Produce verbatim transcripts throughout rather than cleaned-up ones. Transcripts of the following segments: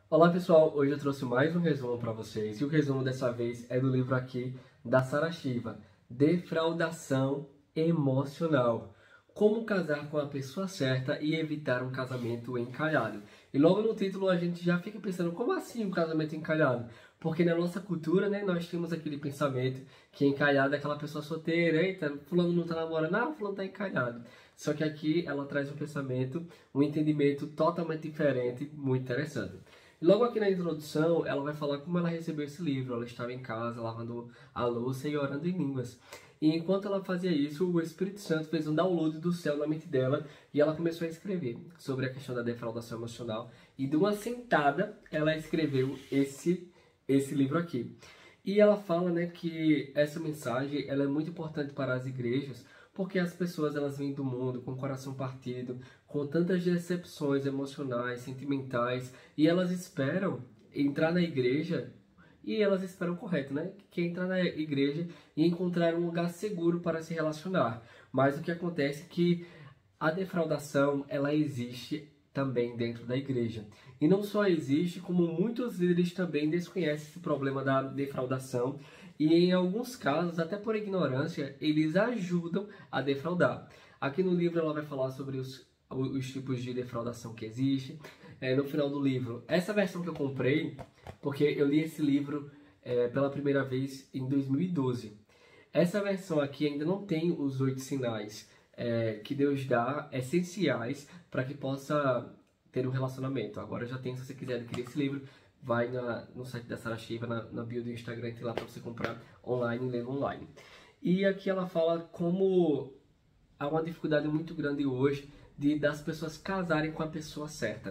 Olá pessoal, hoje eu trouxe mais um resumo para vocês e o resumo dessa vez é do livro aqui da Sarah Shiva, Defraudação Emocional. Como casar com a pessoa certa e evitar um casamento encalhado. E logo no título a gente já fica pensando, como assim um casamento encalhado? Porque na nossa cultura, né, nós temos aquele pensamento que encalhado é aquela pessoa solteira, eita, fulano não tá namorando, não, fulano tá encalhado. Só que aqui ela traz um pensamento, um entendimento totalmente diferente, muito interessante. Logo aqui na introdução, ela vai falar como ela recebeu esse livro. Ela estava em casa, lavando a louça e orando em línguas. E enquanto ela fazia isso, o Espírito Santo fez um download do céu na mente dela e ela começou a escrever sobre a questão da defraudação emocional. E de uma sentada, ela escreveu esse, esse livro aqui. E ela fala, né, que essa mensagem ela é muito importante para as igrejas, porque as pessoas elas vêm do mundo com o coração partido, com tantas decepções emocionais, sentimentais, e elas esperam entrar na igreja, e elas esperam correto, né? Que é entrar na igreja e encontrar um lugar seguro para se relacionar. Mas o que acontece é que a defraudação, ela existe também dentro da igreja. E não só existe, como muitos líderes também desconhecem esse problema da defraudação e em alguns casos, até por ignorância, eles ajudam a defraudar. Aqui no livro ela vai falar sobre os, os tipos de defraudação que existem. É, no final do livro, essa versão que eu comprei, porque eu li esse livro é, pela primeira vez em dois mil e doze. Essa versão aqui ainda não tem os oito sinais é, que Deus dá, essenciais para que possa ter um relacionamento. Agora já tem, se você quiser adquirir esse livro, vai na, no site da Sarah Shiva, na, na bio do Instagram, tem lá para você comprar online, ler online. E aqui ela fala como há uma dificuldade muito grande hoje de das pessoas casarem com a pessoa certa.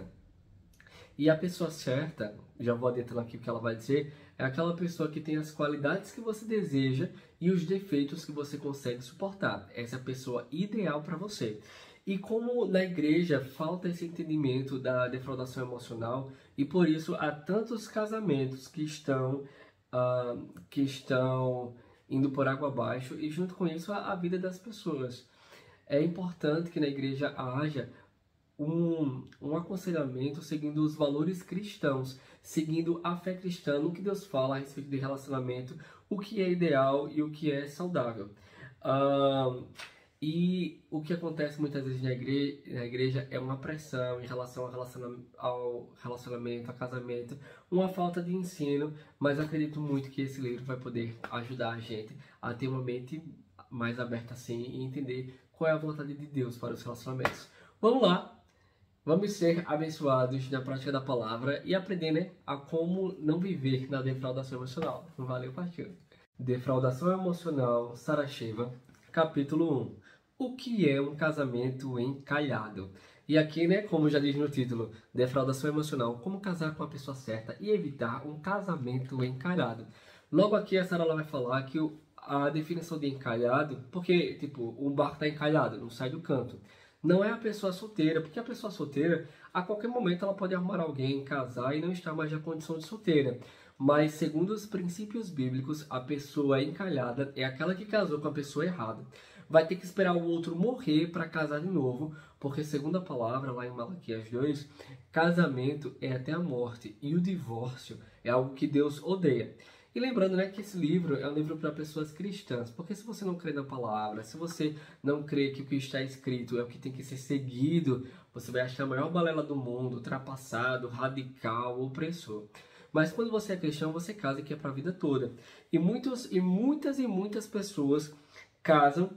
E a pessoa certa, já vou adiantando aqui o que ela vai dizer, é aquela pessoa que tem as qualidades que você deseja e os defeitos que você consegue suportar. Essa é a pessoa ideal para você. E como na igreja falta esse entendimento da defraudação emocional, e por isso há tantos casamentos que estão, uh, que estão indo por água abaixo, e junto com isso a, a vida das pessoas. É importante que na igreja haja Um, um aconselhamento seguindo os valores cristãos, seguindo a fé cristã, no que Deus fala a respeito de relacionamento, o que é ideal e o que é saudável. Uh, e o que acontece muitas vezes na igreja, na igreja é uma pressão em relação ao relacionamento, ao relacionamento, ao casamento, uma falta de ensino, mas acredito muito que esse livro vai poder ajudar a gente a ter uma mente mais aberta assim e entender qual é a vontade de Deus para os relacionamentos. Vamos lá! Vamos ser abençoados na prática da palavra e aprender, né, a como não viver na defraudação emocional. Valeu, partiu! Defraudação emocional, Sarah Shiva, capítulo um. O que é um casamento encalhado? E aqui, né, como já diz no título, defraudação emocional, como casar com a pessoa certa e evitar um casamento encalhado. Logo aqui a Sarah vai falar que o, a definição de encalhado, porque, tipo, um barco está encalhado, não sai do canto. Não é a pessoa solteira, porque a pessoa solteira, a qualquer momento ela pode arrumar alguém, casar e não estar mais na condição de solteira. Mas, segundo os princípios bíblicos, a pessoa encalhada é aquela que casou com a pessoa errada. Vai ter que esperar o outro morrer para casar de novo, porque, segundo a palavra, lá em Malaquias dois, casamento é até a morte e o divórcio é algo que Deus odeia. E lembrando, né, que esse livro é um livro para pessoas cristãs, porque se você não crê na palavra, se você não crê que o que está escrito é o que tem que ser seguido, você vai achar a maior balela do mundo, ultrapassado, radical, opressor. Mas quando você é cristão, você casa que é para a vida toda. E, muitos, e muitas e muitas pessoas casam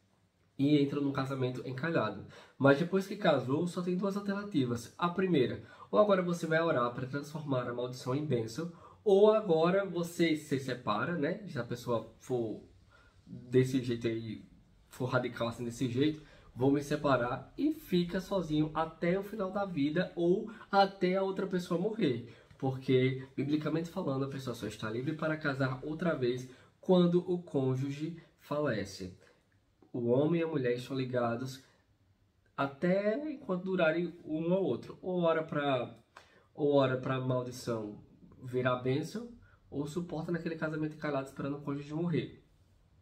e entram num casamento encalhado. Mas depois que casou, só tem duas alternativas. A primeira, ou agora você vai orar para transformar a maldição em bênção, ou agora você se separa, né? Se a pessoa for desse jeito aí, for radical assim desse jeito, vou me separar e fica sozinho até o final da vida ou até a outra pessoa morrer. Porque, biblicamente falando, a pessoa só está livre para casar outra vez quando o cônjuge falece. O homem e a mulher estão ligados até enquanto durarem um ao outro. Ou ora para ou ora para maldição virar bênção, ou suporta naquele casamento encalhado esperando o cônjuge morrer.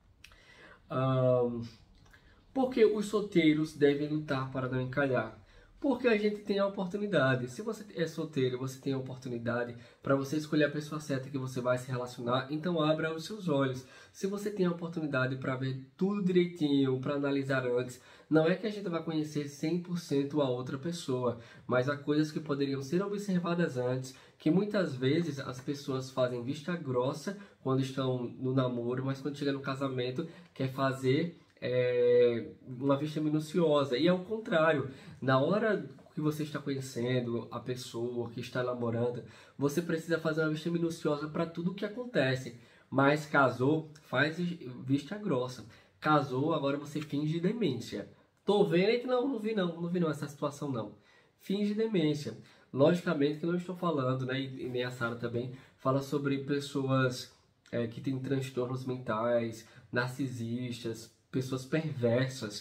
Um, porque os solteiros devem lutar para não encalhar? Porque a gente tem a oportunidade. Se você é solteiro, você tem a oportunidade para você escolher a pessoa certa que você vai se relacionar, então abra os seus olhos. Se você tem a oportunidade para ver tudo direitinho, para analisar antes, não é que a gente vai conhecer cem por cento a outra pessoa, mas há coisas que poderiam ser observadas antes, que muitas vezes as pessoas fazem vista grossa quando estão no namoro, mas quando chega no casamento quer fazer é, uma vista minuciosa. E é o contrário. Na hora que você está conhecendo a pessoa que está namorando, você precisa fazer uma vista minuciosa para tudo o que acontece. Mas casou, faz vista grossa. Casou, agora você finge demência. Tô vendo que não, não vi não, não vi não essa situação não. Finge demência. Logicamente que não estou falando, né, e nem a Sara também, fala sobre pessoas é, que têm transtornos mentais, narcisistas, pessoas perversas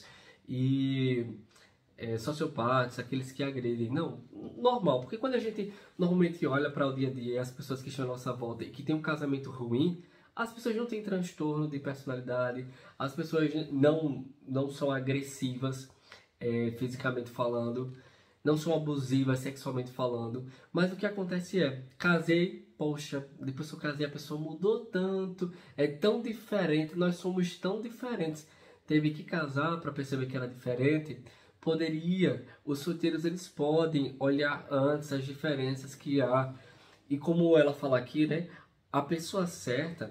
e é, sociopatas, aqueles que agredem. Não, normal, porque quando a gente normalmente olha para o dia a dia, as pessoas que estão à nossa volta e que tem um casamento ruim, as pessoas não têm transtorno de personalidade, as pessoas não, não são agressivas, é, fisicamente falando, não são abusivas sexualmente falando, mas o que acontece é, casei, poxa, depois que eu casei a pessoa mudou tanto, é tão diferente, nós somos tão diferentes, teve que casar para perceber que era diferente. Poderia, os solteiros eles podem olhar antes as diferenças que há, e como ela fala aqui, né, a pessoa certa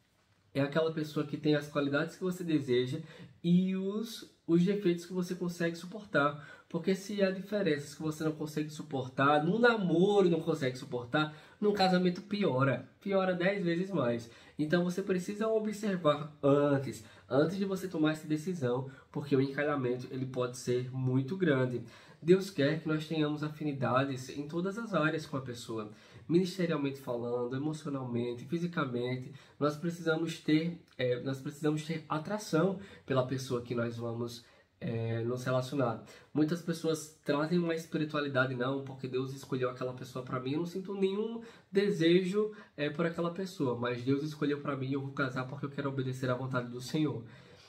é aquela pessoa que tem as qualidades que você deseja e os, os defeitos que você consegue suportar. Porque se há diferenças que você não consegue suportar, no namoro não consegue suportar, no casamento piora. Piora dez vezes mais. Então você precisa observar antes, antes de você tomar essa decisão, porque o encalhamento ele pode ser muito grande. Deus quer que nós tenhamos afinidades em todas as áreas com a pessoa. Ministerialmente falando, emocionalmente, fisicamente, nós precisamos ter, é, nós precisamos ter atração pela pessoa que nós vamos é, nos relacionar. Muitas pessoas trazem uma espiritualidade, não, porque Deus escolheu aquela pessoa para mim, eu não sinto nenhum desejo é, por aquela pessoa, mas Deus escolheu para mim, eu vou casar porque eu quero obedecer à vontade do Senhor.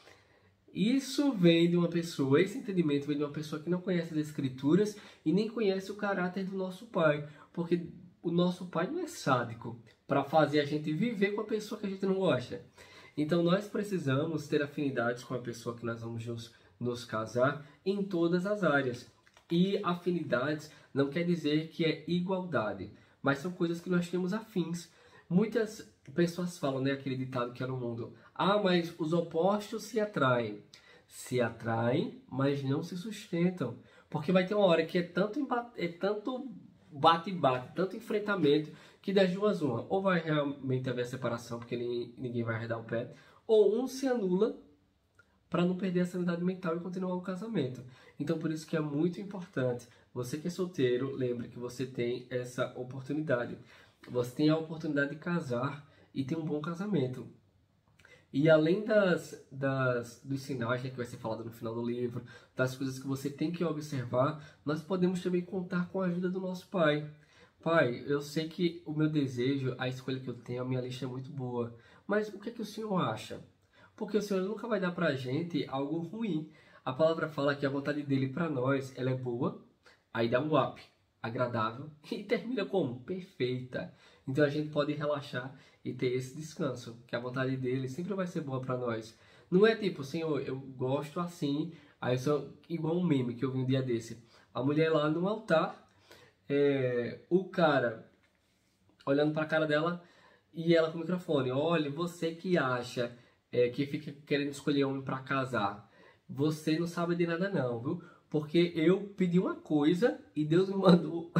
Isso vem de uma pessoa, esse entendimento vem de uma pessoa que não conhece as Escrituras e nem conhece o caráter do nosso Pai, porque o nosso Pai não é sádico para fazer a gente viver com a pessoa que a gente não gosta. Então nós precisamos ter afinidades com a pessoa que nós vamos nos, nos casar em todas as áreas. E afinidades não quer dizer que é igualdade, mas são coisas que nós temos afins. Muitas pessoas falam, né, aquele ditado que é no mundo: ah, mas os opostos se atraem. Se atraem, mas não se sustentam. Porque vai ter uma hora que é tanto, é tanto bate-bate, tanto enfrentamento, que das duas uma, ou vai realmente haver separação, porque ninguém vai arredar o pé, ou um se anula para não perder a sanidade mental e continuar o casamento. Então por isso que é muito importante, você que é solteiro, lembre que você tem essa oportunidade. Você tem a oportunidade de casar e ter um bom casamento. E além das, das, dos sinais, né, que vai ser falado no final do livro, das coisas que você tem que observar, nós podemos também contar com a ajuda do nosso Pai. Pai, eu sei que o meu desejo, a escolha que eu tenho, a minha lista é muito boa, mas o que é que o Senhor acha? Porque o Senhor nunca vai dar pra gente algo ruim. A palavra fala que a vontade dele para nós, ela é boa, aí dá um up, agradável, e termina como? Perfeita. Então a gente pode relaxar e ter esse descanso, que a vontade dele sempre vai ser boa para nós. Não é tipo, Senhor, eu gosto assim, aí eu sou igual um meme que eu vi um dia desse. A mulher lá no altar, é, o cara olhando para a cara dela e ela com o microfone: olha, você que acha é, que fica querendo escolher homem para casar, você não sabe de nada não, viu? Porque eu pedi uma coisa e Deus me mandou...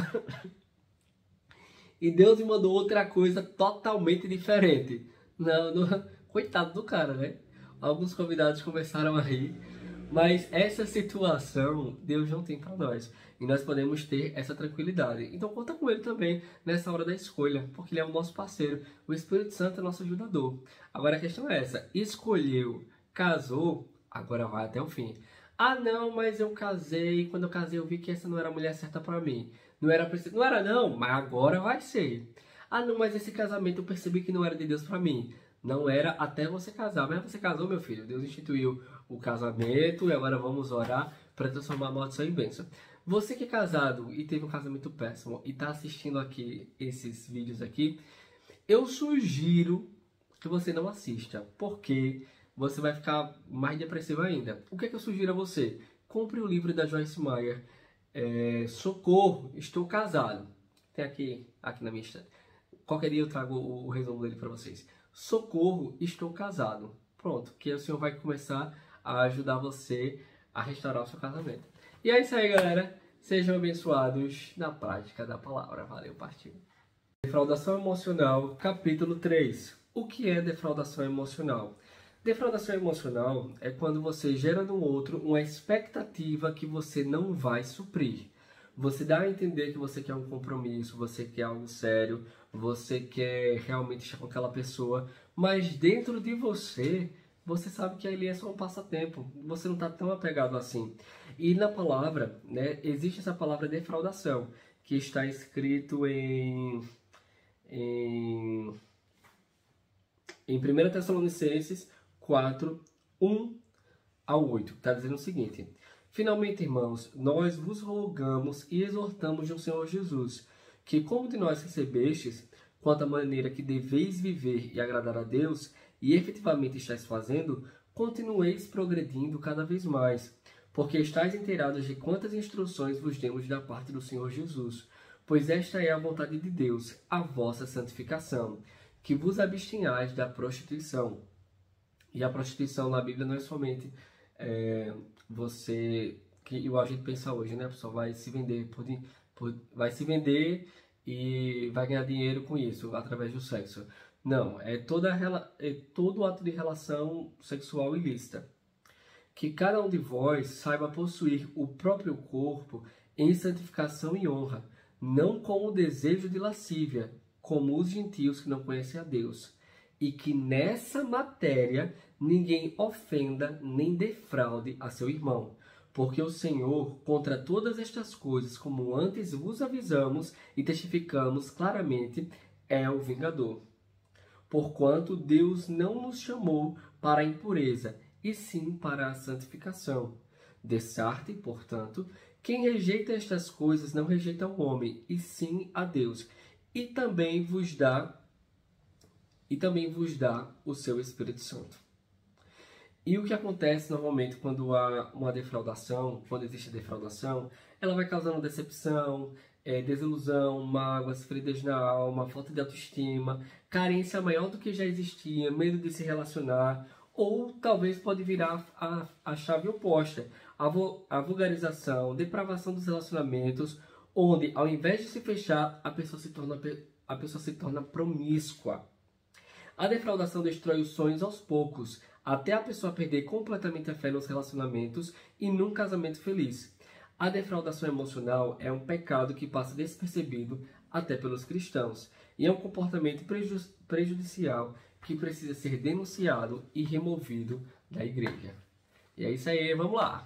E Deus me mandou outra coisa totalmente diferente. Não, não, coitado do cara, né? Alguns convidados começaram a rir. Mas essa situação Deus não tem para nós. E nós podemos ter essa tranquilidade. Então conta com Ele também nessa hora da escolha. Porque Ele é o nosso parceiro. O Espírito Santo é nosso ajudador. Agora a questão é essa. Escolheu, casou, agora vai até o fim. Ah não, mas eu casei. Quando eu casei eu vi que essa não era a mulher certa para mim. Não era, não era não, mas agora vai ser. Ah não, mas esse casamento eu percebi que não era de Deus para mim. Não era até você casar. Mas você casou, meu filho. Deus instituiu o casamento e agora vamos orar para transformar a maldição em bênção. Você que é casado e teve um casamento péssimo e está assistindo aqui esses vídeos aqui, eu sugiro que você não assista, porque você vai ficar mais depressivo ainda. O que é que eu sugiro a você? Compre o livro da Joyce Meyer, é, Socorro, Estou Casado. Tem aqui, aqui na minha estante. Qualquer dia eu trago o, o resumo dele para vocês. Socorro, Estou Casado. Pronto, que o Senhor vai começar a ajudar você a restaurar o seu casamento. E é isso aí, galera. Sejam abençoados na prática da palavra. Valeu, partiu. Defraudação emocional, capítulo três. O que é defraudação emocional? Defraudação emocional é quando você gera no outro uma expectativa que você não vai suprir. Você dá a entender que você quer um compromisso, você quer algo sério, você quer realmente estar com aquela pessoa, mas dentro de você, você sabe que ali é só um passatempo, você não está tão apegado assim. E na palavra, né, existe essa palavra defraudação, que está escrito em, em, em primeira Tessalonicenses quatro, um ao oito. Está dizendo o seguinte: finalmente, irmãos, nós vos rogamos e exortamos no Senhor Jesus, que como de nós recebestes, quanto à maneira que deveis viver e agradar a Deus, e efetivamente estáis fazendo, continueis progredindo cada vez mais, porque estáis inteirados de quantas instruções vos demos da parte do Senhor Jesus. Pois esta é a vontade de Deus, a vossa santificação, que vos abstenhais da prostituição. E a prostituição na Bíblia não é somente é, você, que a gente pensa hoje, né? A pessoa vai se vender, por, por, vai se vender e vai ganhar dinheiro com isso, através do sexo. Não, é, toda, é todo ato de relação sexual ilícita. Que cada um de vós saiba possuir o próprio corpo em santificação e honra, não com o desejo de lascívia, como os gentios que não conhecem a Deus. E que nessa matéria ninguém ofenda nem defraude a seu irmão. Porque o Senhor, contra todas estas coisas, como antes vos avisamos e testificamos claramente, é o vingador. Porquanto Deus não nos chamou para a impureza, e sim para a santificação. Dessarte, portanto, quem rejeita estas coisas não rejeita o homem, e sim a Deus, e também vos dá e também vos dá o seu Espírito Santo. E o que acontece normalmente quando há uma defraudação, quando existe defraudação, ela vai causando decepção, é, desilusão, mágoas, feridas na alma, falta de autoestima, carência maior do que já existia, medo de se relacionar, ou talvez pode virar a, a chave oposta, a, vo, a vulgarização, depravação dos relacionamentos, onde ao invés de se fechar, a pessoa se torna, a pessoa se torna promíscua. A defraudação destrói os sonhos aos poucos, até a pessoa perder completamente a fé nos relacionamentos e num casamento feliz. A defraudação emocional é um pecado que passa despercebido até pelos cristãos, e é um comportamento preju- prejudicial que precisa ser denunciado e removido da igreja. E é isso aí, vamos lá!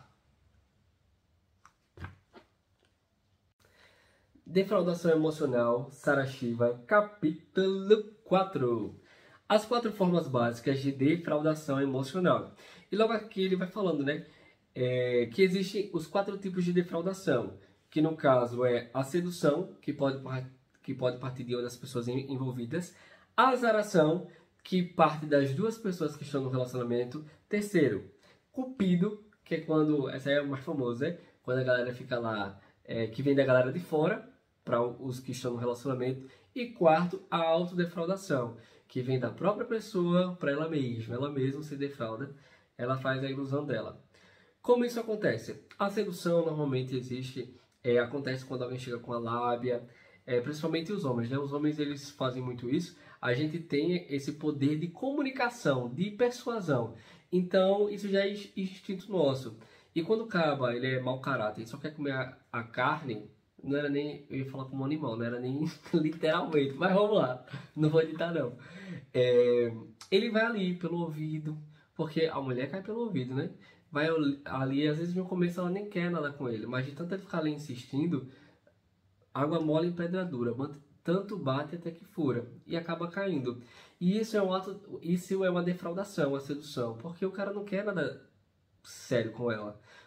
Defraudação emocional, Sarah Shiva, capítulo quatro. As quatro formas básicas de defraudação emocional. E logo aqui ele vai falando, né, é, que existem os quatro tipos de defraudação, que no caso é a sedução, que pode, que pode partir de uma das pessoas envolvidas, a azaração, que parte das duas pessoas que estão no relacionamento. Terceiro, cupido, que é quando, essa é a mais famosa, né? Quando a galera fica lá, é, que vem da galera de fora, para os que estão no relacionamento. E quarto, a autodefraudação, que vem da própria pessoa para ela mesma. Ela mesma se defrauda, ela faz a ilusão dela. Como isso acontece? A sedução normalmente existe, é, acontece quando alguém chega com a lábia, é, principalmente os homens, né? Os homens eles fazem muito isso. A gente tem esse poder de comunicação, de persuasão. Então, isso já é instinto nosso. E quando o caba, ele é mau caráter, ele só quer comer a, a carne, não era nem, eu ia falar como animal, não era nem literalmente, mas vamos lá, não vou editar não. É, ele vai ali pelo ouvido, porque a mulher cai pelo ouvido, né? Vai ali, às vezes no começo ela nem quer nada com ele, mas de tanto ele ficar ali insistindo, água mole em pedra dura, tanto bate até que fura e acaba caindo. E isso é um ato, isso é uma defraudação, uma sedução, porque o cara não quer nada sério com ela.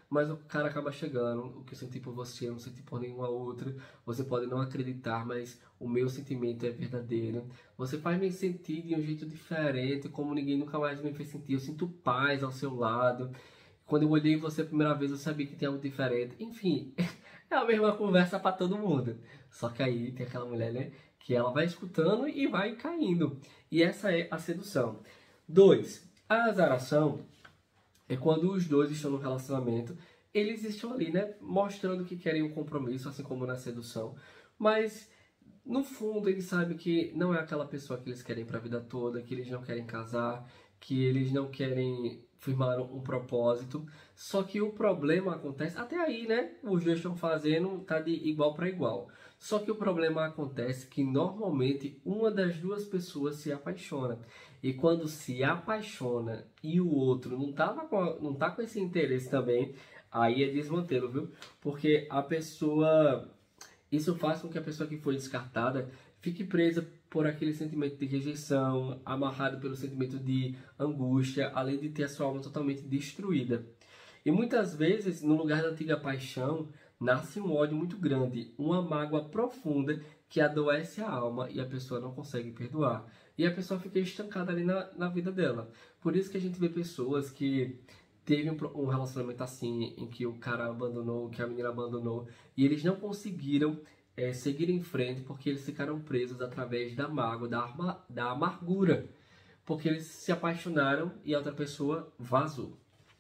mas o cara acaba chegando, o que eu senti por você, eu não senti por nenhuma outra, você pode não acreditar, mas o meu sentimento é verdadeiro. Você faz me sentir de um jeito diferente, como ninguém nunca mais me fez sentir, eu sinto paz ao seu lado. Quando eu olhei você a primeira vez, eu sabia que tinha algo diferente. Enfim, é a mesma conversa para todo mundo. Só que aí tem aquela mulher, né, que ela vai escutando e vai caindo. E essa é a sedução. Dois, a azaração é quando os dois estão no relacionamento, eles estão ali, né, mostrando que querem um compromisso, assim como na sedução, mas no fundo eles sabem que não é aquela pessoa que eles querem para a vida toda, que eles não querem casar, que eles não querem firmar um propósito. Só que o problema acontece, até aí, né, os dois estão fazendo, tá de igual para igual. Só que o problema acontece que normalmente uma das duas pessoas se apaixona. E quando se apaixona e o outro não, tava com a, não tá com esse interesse também, aí é desmantelo, viu? Porque a pessoa... Isso faz com que a pessoa que foi descartada fique presa por aquele sentimento de rejeição, amarrado pelo sentimento de angústia, além de ter a sua alma totalmente destruída. E muitas vezes, no lugar da antiga paixão, nasce um ódio muito grande, uma mágoa profunda que adoece a alma e a pessoa não consegue perdoar. E a pessoa fica estancada ali na, na vida dela. Por isso que a gente vê pessoas que teve um, um relacionamento assim, em que o cara abandonou, que a menina abandonou, e eles não conseguiram é, seguir em frente porque eles ficaram presos através da mágoa, da, arma, da amargura, porque eles se apaixonaram e a outra pessoa vazou.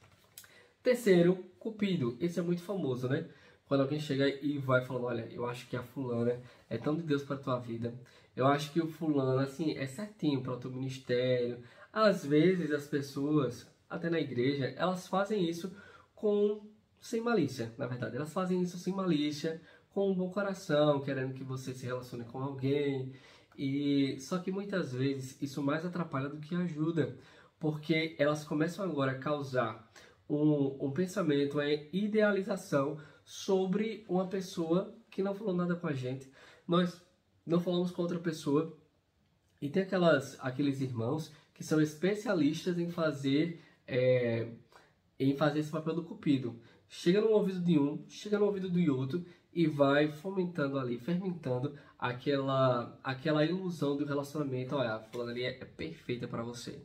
Terceiro, Cupido. Esse é muito famoso, né? Quando alguém chega e vai falando, olha, eu acho que a fulana é tão de Deus para tua vida. Eu acho que o fulano, assim, é certinho para o teu ministério. Às vezes as pessoas, até na igreja, elas fazem isso com sem malícia, na verdade. Elas fazem isso sem malícia, com um bom coração, querendo que você se relacione com alguém. E só que muitas vezes isso mais atrapalha do que ajuda, porque elas começam agora a causar um, um pensamento, uma idealização sobre uma pessoa que não falou nada com a gente. Nós não falamos com outra pessoa. E tem aquelas, aqueles irmãos que são especialistas em fazer, é, em fazer esse papel do cupido. Chega no ouvido de um, chega no ouvido do outro e vai fomentando ali, fermentando aquela, aquela ilusão do relacionamento. Olha, a fulana ali é, é perfeita para você.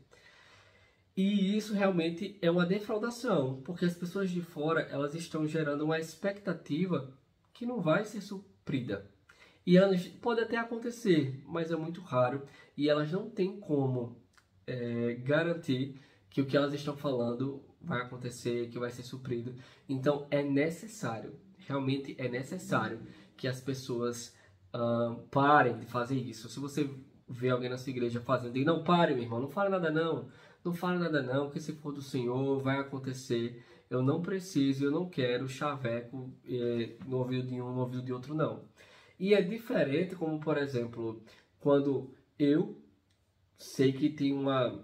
E isso realmente é uma defraudação, porque as pessoas de fora, elas estão gerando uma expectativa que não vai ser suprida. E elas, pode até acontecer, mas é muito raro. E elas não têm como é, garantir que o que elas estão falando vai acontecer, que vai ser suprido. Então é necessário, realmente é necessário que as pessoas uh, parem de fazer isso. Se você vê alguém na sua igreja fazendo, diga, não, pare, meu irmão, não fale nada não. Não fale nada não, que se for do Senhor vai acontecer. Eu não preciso, eu não quero chaveco é, no ouvido de um, no ouvido de outro não. E é diferente como, por exemplo, quando eu sei que tem uma,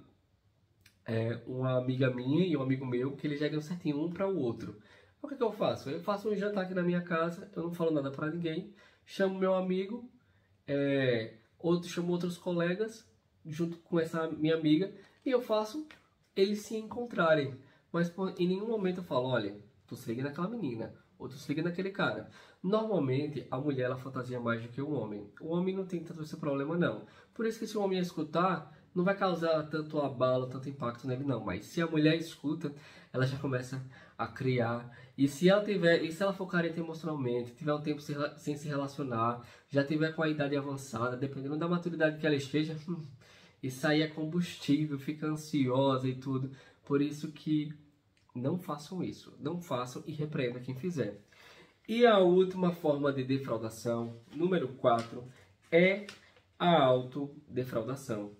é, uma amiga minha e um amigo meu que eles chegam certinho um para o outro. O que, que eu faço? Eu faço um jantar aqui na minha casa, eu não falo nada para ninguém, chamo meu amigo, é, outro, chamo outros colegas, junto com essa minha amiga, e eu faço eles se encontrarem. Mas por, em nenhum momento eu falo, olha, tu se liga naquela menina, ou tu se liga naquele cara. Normalmente, a mulher ela fantasia mais do que o homem. O homem não tem tanto esse problema, não. Por isso que se o homem escutar, não vai causar tanto abalo, tanto impacto nele, não. Mas se a mulher escuta, ela já começa a criar. E se ela tiver, e se ela for carente emocionalmente, tiver um tempo sem se relacionar, já tiver com a idade avançada, dependendo da maturidade que ela esteja, isso aí é combustível, fica ansiosa e tudo. Por isso que não façam isso. Não façam e repreenda quem fizer. E a última forma de defraudação, número quatro, é a autodefraudação.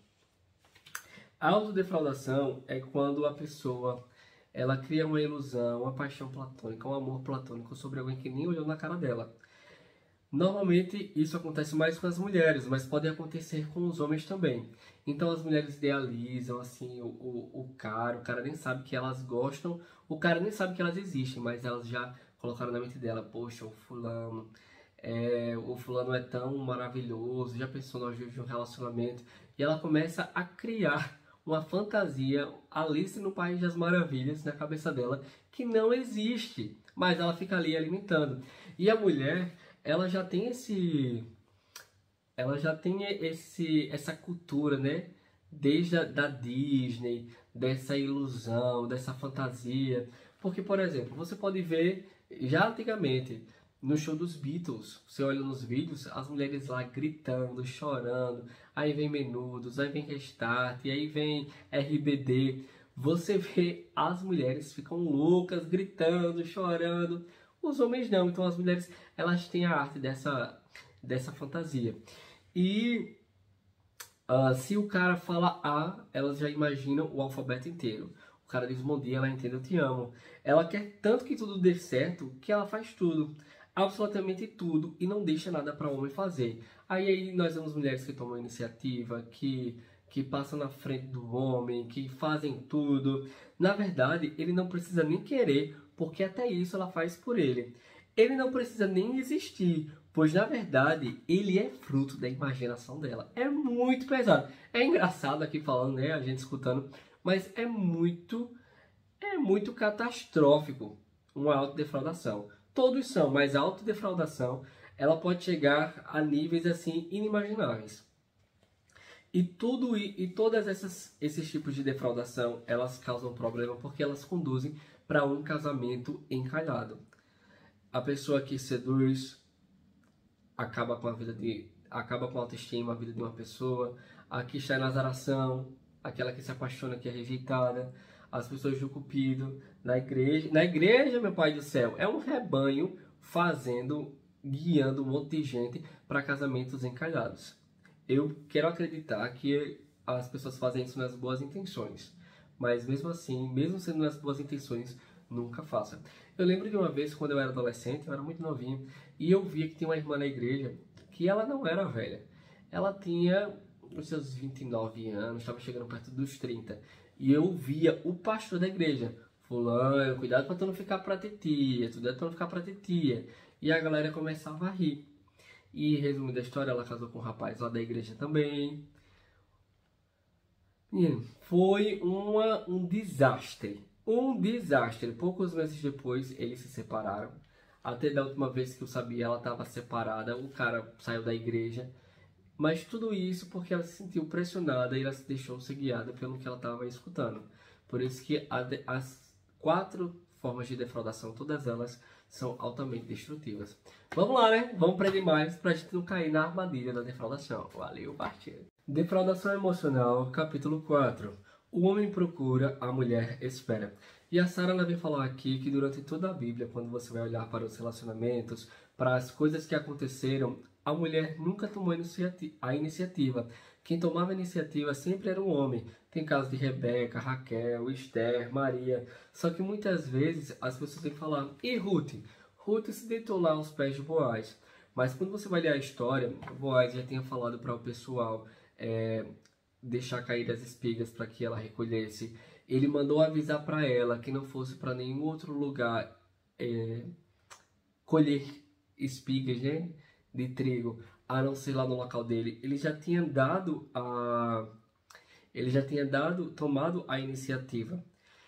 A autodefraudação é quando a pessoa ela cria uma ilusão, uma paixão platônica, um amor platônico sobre alguém que nem olhou na cara dela. Normalmente isso acontece mais com as mulheres, mas pode acontecer com os homens também. Então as mulheres idealizam assim o, o, o cara, o cara nem sabe que elas gostam, o cara nem sabe que elas existem, mas elas já colocaram na mente dela, poxa, o fulano, é, o fulano é tão maravilhoso, já pensou no ajuste de um relacionamento, e ela começa a criar uma fantasia, Alice no País das Maravilhas na cabeça dela, que não existe, mas ela fica ali alimentando. E a mulher, ela já tem esse, ela já tem esse, essa cultura, né? Desde a da Disney, dessa ilusão, dessa fantasia. Porque, por exemplo, você pode ver já antigamente no show dos Beatles, você olha nos vídeos, as mulheres lá gritando, chorando, aí vem Menudos, aí vem Restart, aí vem R B D. Você vê as mulheres ficam loucas, gritando, chorando. Os homens não, então as mulheres elas têm a arte dessa, dessa fantasia. E uh, se o cara fala A, elas já imaginam o alfabeto inteiro. O cara diz bom dia, ela entende eu te amo. Ela quer tanto que tudo dê certo que ela faz tudo. Absolutamente tudo e não deixa nada para o homem fazer. Aí, aí nós vemos mulheres que tomam iniciativa, que, que passam na frente do homem, que fazem tudo. Na verdade, ele não precisa nem querer, porque até isso ela faz por ele. Ele não precisa nem existir, pois na verdade ele é fruto da imaginação dela. É muito pesado. É engraçado aqui falando, né, a gente escutando, mas é muito, é muito catastrófico uma autodefraudação. Todos são, mas a autodefraudação ela pode chegar a níveis assim inimagináveis. E tudo e, e todas essas esses tipos de defraudação, elas causam problema porque elas conduzem para um casamento encalhado. A pessoa que seduz acaba com a vida de acaba com a autoestima, a vida de uma pessoa. A que está em nazaração, aquela que se apaixona, que é rejeitada. As pessoas do Cupido, na igreja. Na igreja, meu Pai do céu, é um rebanho fazendo, guiando um monte de gente para casamentos encalhados. Eu quero acreditar que as pessoas fazem isso nas boas intenções. Mas mesmo assim, mesmo sendo nas boas intenções, nunca faça. Eu lembro de uma vez, quando eu era adolescente, eu era muito novinho, e eu via que tinha uma irmã na igreja, que ela não era velha. Ela tinha os seus vinte e nove anos, estava chegando perto dos trinta. E eu via o pastor da igreja, fulano, cuidado para tu não ficar pra titia, cuidado para não ficar pra titia. E a galera começava a rir. E resumindo a história, ela casou com um rapaz lá da igreja também. E foi uma, um desastre. Um desastre. Poucos meses depois, eles se separaram. Até da última vez que eu sabia, ela estava separada. O cara saiu da igreja. Mas tudo isso porque ela se sentiu pressionada e ela se deixou ser guiada pelo que ela estava escutando. Por isso que a, as quatro formas de defraudação, todas elas são altamente destrutivas. Vamos lá, né? Vamos aprender mais para a gente não cair na armadilha da defraudação. Valeu, partiu! Defraudação emocional, capítulo quatro. O homem procura, a mulher espera. E a Sarah ela vem falar aqui que durante toda a Bíblia, quando você vai olhar para os relacionamentos, para as coisas que aconteceram, a mulher nunca tomou a iniciativa. Quem tomava a iniciativa sempre era o homem. Tem casos de Rebeca, Raquel, Esther, Maria. Só que muitas vezes as pessoas têm que falar, e Ruth? Ruth se deitou lá aos pés de Boaz. Mas quando você vai ler a história, Boaz já tinha falado para o pessoal é, deixar cair as espigas para que ela recolhesse. Ele mandou avisar para ela que não fosse para nenhum outro lugar é, colher espigas, né, de trigo, a não ser lá no local dele. Ele já tinha dado a ele já tinha dado tomado a iniciativa.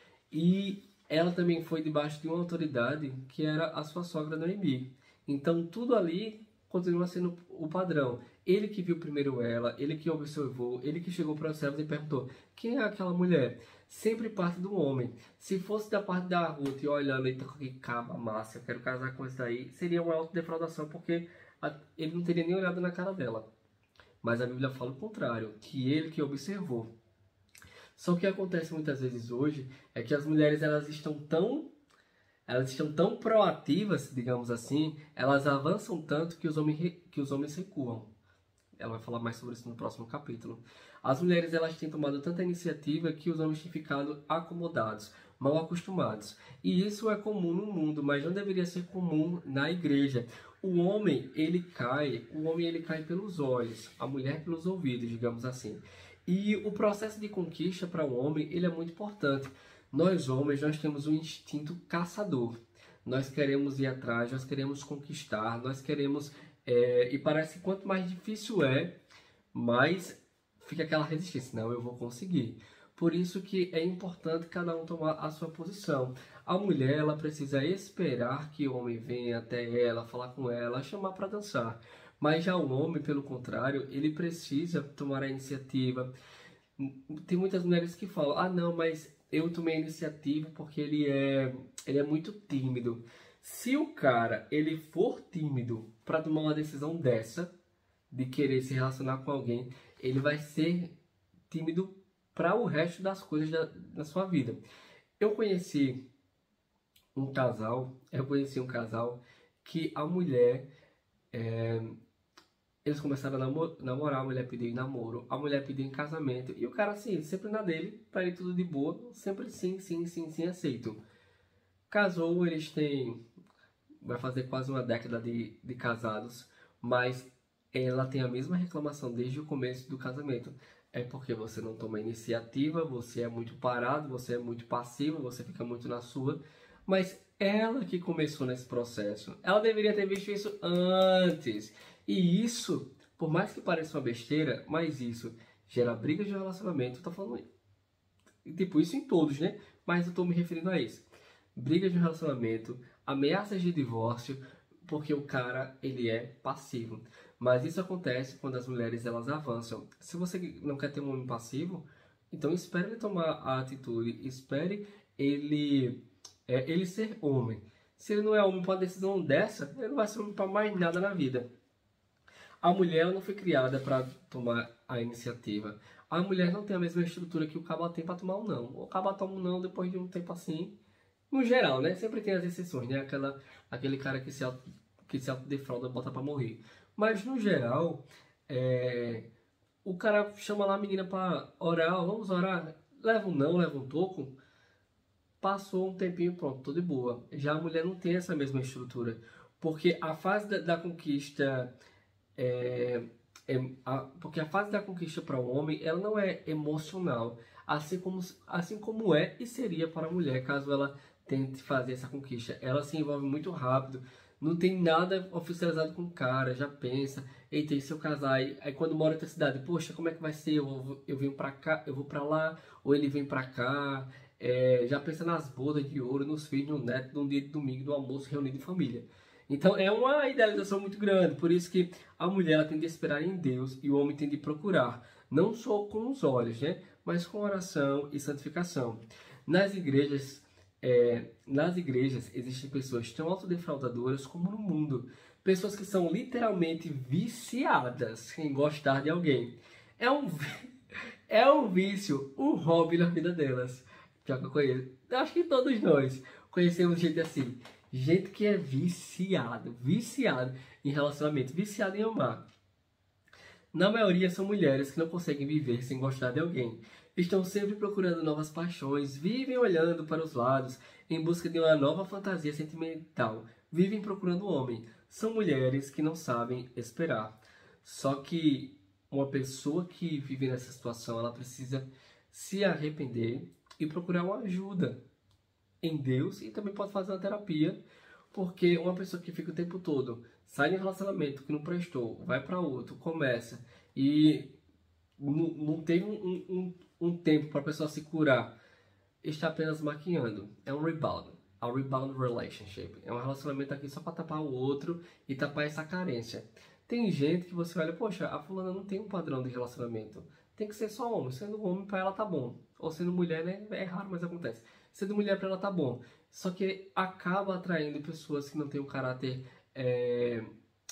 E ela também foi debaixo de uma autoridade que era a sua sogra Noemi. Então tudo ali continua sendo o padrão. Ele que viu primeiro ela, ele que observou, ele que chegou para os servos e perguntou: quem é aquela mulher? Sempre parte do homem. Se fosse da parte da Ruth e olhando, eita, que caba massa, eu quero casar com esse daí, seria uma autodefraudação, porque ele não teria nem olhado na cara dela. Mas a Bíblia fala o contrário, que ele que observou. Só que o que acontece muitas vezes hoje é que as mulheres elas estão tão elas estão tão proativas, digamos assim, elas avançam tanto que os homens que os homens recuam. Ela vai falar mais sobre isso no próximo capítulo. As mulheres elas têm tomado tanta iniciativa que os homens têm ficado acomodados, mal acostumados. E isso é comum no mundo, mas não deveria ser comum na igreja. O homem, ele cai, o homem ele cai pelos olhos, a mulher pelos ouvidos, digamos assim. E o processo de conquista para o homem, ele é muito importante. Nós homens, nós temos um instinto caçador. Nós queremos ir atrás, nós queremos conquistar, nós queremos... É, e parece que quanto mais difícil é, mais fica aquela resistência. Não, eu vou conseguir. Por isso que é importante cada um tomar a sua posição. A mulher, ela precisa esperar que o homem venha até ela, falar com ela, chamar para dançar. Mas já o homem, pelo contrário, ele precisa tomar a iniciativa. Tem muitas mulheres que falam, ah não, mas eu tomei a iniciativa porque ele é, ele é muito tímido. Se o cara, ele for tímido para tomar uma decisão dessa, de querer se relacionar com alguém, ele vai ser tímido para o resto das coisas da, da sua vida. Eu conheci um casal, eu conheci um casal que a mulher, é, eles começaram a namor, namorar, a mulher pediu em namoro, a mulher pediu em casamento, e o cara assim, sempre na dele, para ele tudo de boa, sempre sim, sim, sim, sim, aceito. Casou, eles têm, vai fazer quase uma década de, de casados, mas ela tem a mesma reclamação desde o começo do casamento. É porque você não toma iniciativa, você é muito parado, você é muito passivo, você fica muito na sua. Mas ela que começou nesse processo, ela deveria ter visto isso antes. E isso, por mais que pareça uma besteira, mas isso gera brigas de relacionamento. Eu tô falando, tipo, isso em todos, né? Mas eu tô me referindo a isso. Brigas de relacionamento, ameaças de divórcio, porque o cara, ele é passivo. Mas isso acontece quando as mulheres, elas avançam. Se você não quer ter um homem passivo, então espere ele tomar a atitude, espere ele, é, ele ser homem. Se ele não é homem para uma decisão dessa, ele não vai ser homem para mais nada na vida. A mulher, ela não foi criada para tomar a iniciativa. A mulher não tem a mesma estrutura que o caba tem para tomar um não. O caba toma um não depois de um tempo assim. No geral, né? Sempre tem as exceções, né? Aquela, aquele cara que se, auto, que se autodefrauda, bota para morrer. Mas, no geral, é, o cara chama lá a menina para orar, vamos orar, leva um não, leva um toco, passou um tempinho, pronto, tô de boa. Já a mulher não tem essa mesma estrutura, porque a fase da, da conquista, é, é, a, porque a fase da conquista para o homem, ela não é emocional, assim como, assim como é e seria para a mulher, caso ela tente fazer essa conquista. Ela se envolve muito rápido, não tem nada oficializado com o cara, já pensa, eita, e se eu casar? Aí, aí quando mora em outra cidade, poxa, como é que vai ser? Eu, eu venho pra cá, eu vou pra lá, ou ele vem pra cá, é, já pensa nas bodas de ouro, nos filhos, no neto, num dia de domingo, no almoço reunido em família. Então é uma idealização muito grande, por isso que a mulher ela tem de esperar em Deus e o homem tem de procurar, não só com os olhos, né, mas com oração e santificação. Nas igrejas, É, nas igrejas existem pessoas tão autodefraudadoras como no mundo. Pessoas que são literalmente viciadas em gostar de alguém. É um, é um vício, um hobby na vida delas. Já que eu conheço. Acho que todos nós conhecemos gente assim. Gente que é viciado, viciado em relacionamento, viciado em amar. Na maioria são mulheres que não conseguem viver sem gostar de alguém. Estão sempre procurando novas paixões, vivem olhando para os lados em busca de uma nova fantasia sentimental, vivem procurando um homem. São mulheres que não sabem esperar. Só que uma pessoa que vive nessa situação, ela precisa se arrepender e procurar uma ajuda em Deus e também pode fazer uma terapia, porque uma pessoa que fica o tempo todo, sai de um relacionamento que não prestou, vai para outro, começa e não, não tem um, um, um tempo para a pessoa se curar, está apenas maquiando. É um rebound. A rebound relationship. É um relacionamento aqui só para tapar o outro e tapar essa carência. Tem gente que você olha, poxa, a fulana não tem um padrão de relacionamento. Tem que ser só homem. Sendo homem, para ela tá bom. Ou sendo mulher, né? É raro, mas acontece. Sendo mulher, para ela tá bom. Só que acaba atraindo pessoas que não têm um caráter... É,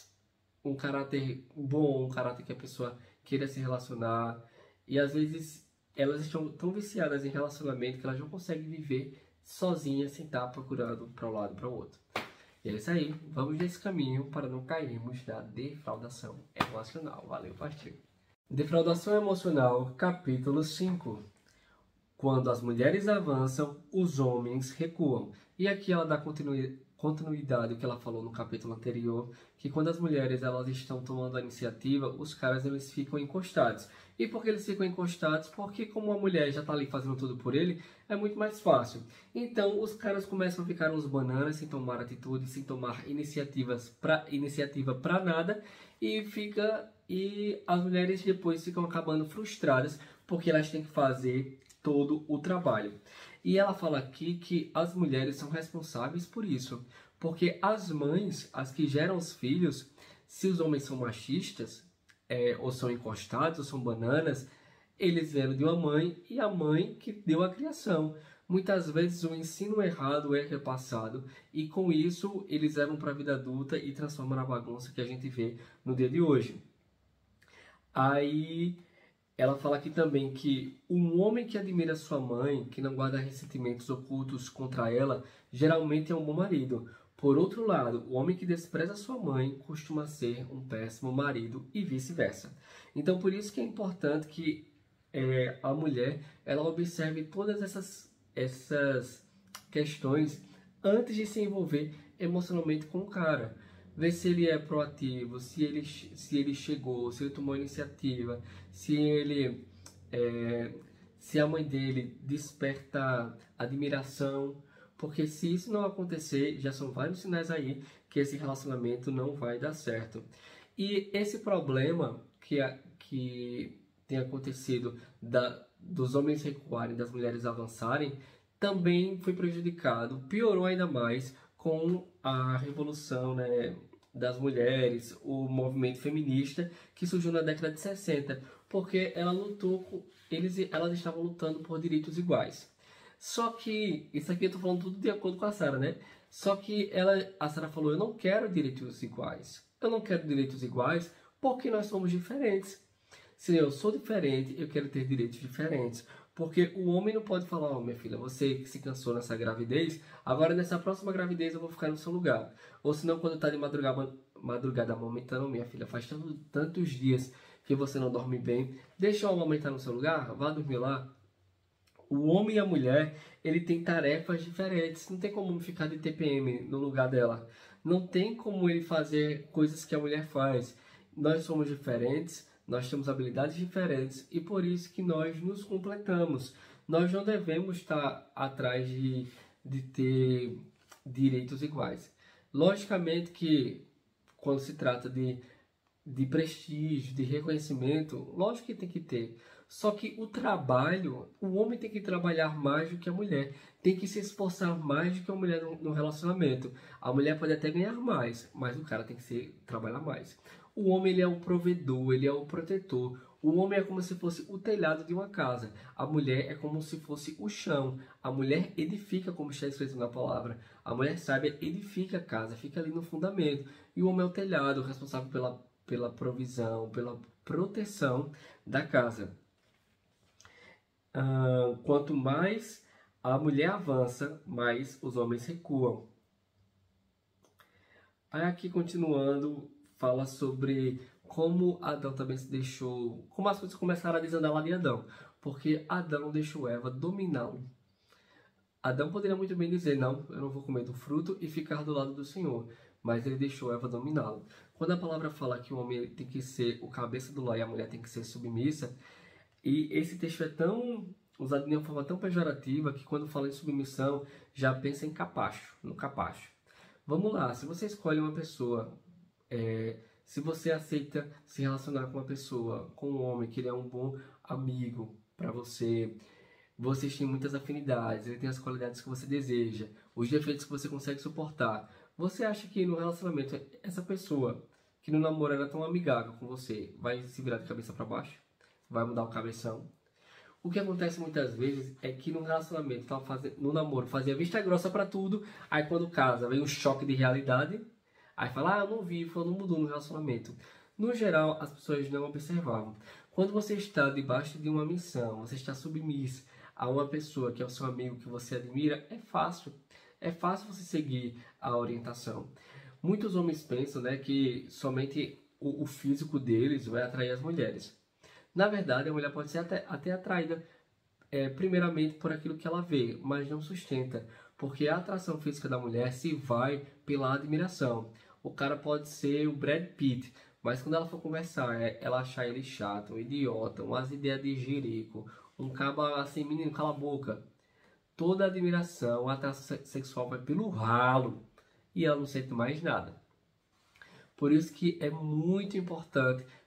um caráter bom, um caráter que a pessoa queira se relacionar. E às vezes elas estão tão viciadas em relacionamento que elas não conseguem viver sozinhas sem estar procurando para um lado e para o outro. E é isso aí, vamos nesse caminho para não cairmos na defraudação emocional. Valeu, partiu! Defraudação emocional, capítulo cinco. Quando as mulheres avançam, os homens recuam. E aqui ela dá continuidade ao que ela falou no capítulo anterior, que quando as mulheres elas estão tomando a iniciativa, os caras eles ficam encostados. E por que eles ficam encostados? Porque como a mulher já está ali fazendo tudo por ele, é muito mais fácil. Então os caras começam a ficar uns bananas sem tomar atitude, sem tomar iniciativas pra, iniciativa para nada, e fica e as mulheres depois ficam acabando frustradas porque elas têm que fazer todo o trabalho. E ela fala aqui que as mulheres são responsáveis por isso, porque as mães, as que geram os filhos, se os homens são machistas, é, ou são encostados, ou são bananas, eles vieram de uma mãe e a mãe que deu a criação. Muitas vezes o ensino errado é repassado e com isso eles levam para a vida adulta e transformam na bagunça que a gente vê no dia de hoje. Aí ela fala aqui também que um homem que admira sua mãe, que não guarda ressentimentos ocultos contra ela, geralmente é um bom marido. Por outro lado, o homem que despreza sua mãe costuma ser um péssimo marido e vice-versa. Então, por isso que é importante que é, a mulher ela observe todas essas, essas questões antes de se envolver emocionalmente com o cara. Ver se ele é proativo, se ele, se ele chegou, se ele tomou iniciativa, se ele é, se a mãe dele desperta admiração, porque se isso não acontecer, já são vários sinais aí que esse relacionamento não vai dar certo. E esse problema que, a, que tem acontecido da, dos homens recuarem, das mulheres avançarem, também foi prejudicado, piorou ainda mais com a revolução, né, das mulheres, o movimento feminista que surgiu na década de sessenta, porque ela lutou, eles, elas estavam lutando por direitos iguais. Só que, isso aqui eu tô falando tudo de acordo com a Sarah, né? Só que ela, a Sarah falou, eu não quero direitos iguais. Eu não quero direitos iguais porque nós somos diferentes. Se eu sou diferente, eu quero ter direitos diferentes. Porque o homem não pode falar, oh, minha filha, você que se cansou nessa gravidez, agora nessa próxima gravidez eu vou ficar no seu lugar. Ou senão, quando tá de madrugada, madrugada amamentando, minha filha, faz tanto, tantos dias que você não dorme bem, deixa o homem estar no seu lugar, vá dormir lá. O homem e a mulher, ele tem tarefas diferentes. Não tem como ficar de T P M no lugar dela. Não tem como ele fazer coisas que a mulher faz. Nós somos diferentes, nós temos habilidades diferentes e por isso que nós nos completamos. Nós não devemos estar atrás de, de ter direitos iguais. Logicamente que quando se trata de, de prestígio, de reconhecimento, lógico que tem que ter. Só que o trabalho, o homem tem que trabalhar mais do que a mulher. Tem que se esforçar mais do que a mulher no, no relacionamento. A mulher pode até ganhar mais, mas o cara tem que ser, trabalhar mais. O homem ele é o provedor, ele é o protetor. O homem é como se fosse o telhado de uma casa. A mulher é como se fosse o chão. A mulher edifica, como está escrito na palavra. A mulher sábia edifica a casa, fica ali no fundamento. E o homem é o telhado, responsável pela, pela provisão, pela proteção da casa. Uh, quanto mais a mulher avança, mais os homens recuam. Aí aqui continuando, fala sobre como Adão também se deixou, como as coisas começaram a desandar lá de Adão, porque Adão deixou Eva dominá-lo. Adão poderia muito bem dizer, não, eu não vou comer do fruto e ficar do lado do Senhor, mas ele deixou Eva dominá-lo. Quando a palavra fala que o homem tem que ser o cabeça do lar e a mulher tem que ser submissa, e esse texto é tão usado de uma forma tão pejorativa que quando fala em submissão, já pensa em capacho, no capacho. Vamos lá, se você escolhe uma pessoa, é, se você aceita se relacionar com uma pessoa, com um homem, que ele é um bom amigo para você, vocês têm muitas afinidades, ele tem as qualidades que você deseja, os defeitos que você consegue suportar. Você acha que no relacionamento, essa pessoa que no namoro era tão amigável com você, vai se virar de cabeça para baixo? Vai mudar o cabeção? O que acontece muitas vezes é que no relacionamento, tava fazendo, no namoro, fazia vista grossa para tudo, aí quando casa, vem um choque de realidade, aí fala, ah, eu não vi, não mudou no relacionamento. No geral, as pessoas não observavam. Quando você está debaixo de uma missão, você está submisso a uma pessoa que é o seu amigo, que você admira, é fácil. É fácil você seguir a orientação. Muitos homens pensam, né, que somente o, o físico deles vai atrair as mulheres. Na verdade, a mulher pode ser até, até atraída é, primeiramente por aquilo que ela vê, mas não sustenta. Porque a atração física da mulher se vai pela admiração. O cara pode ser o Brad Pitt, mas quando ela for conversar, ela achar ele chato, um idiota, umas ideias de jirico, um caba assim, menino, cala a boca. Toda a admiração, a atração sexual vai pelo ralo e ela não sente mais nada. Por isso que é muito importante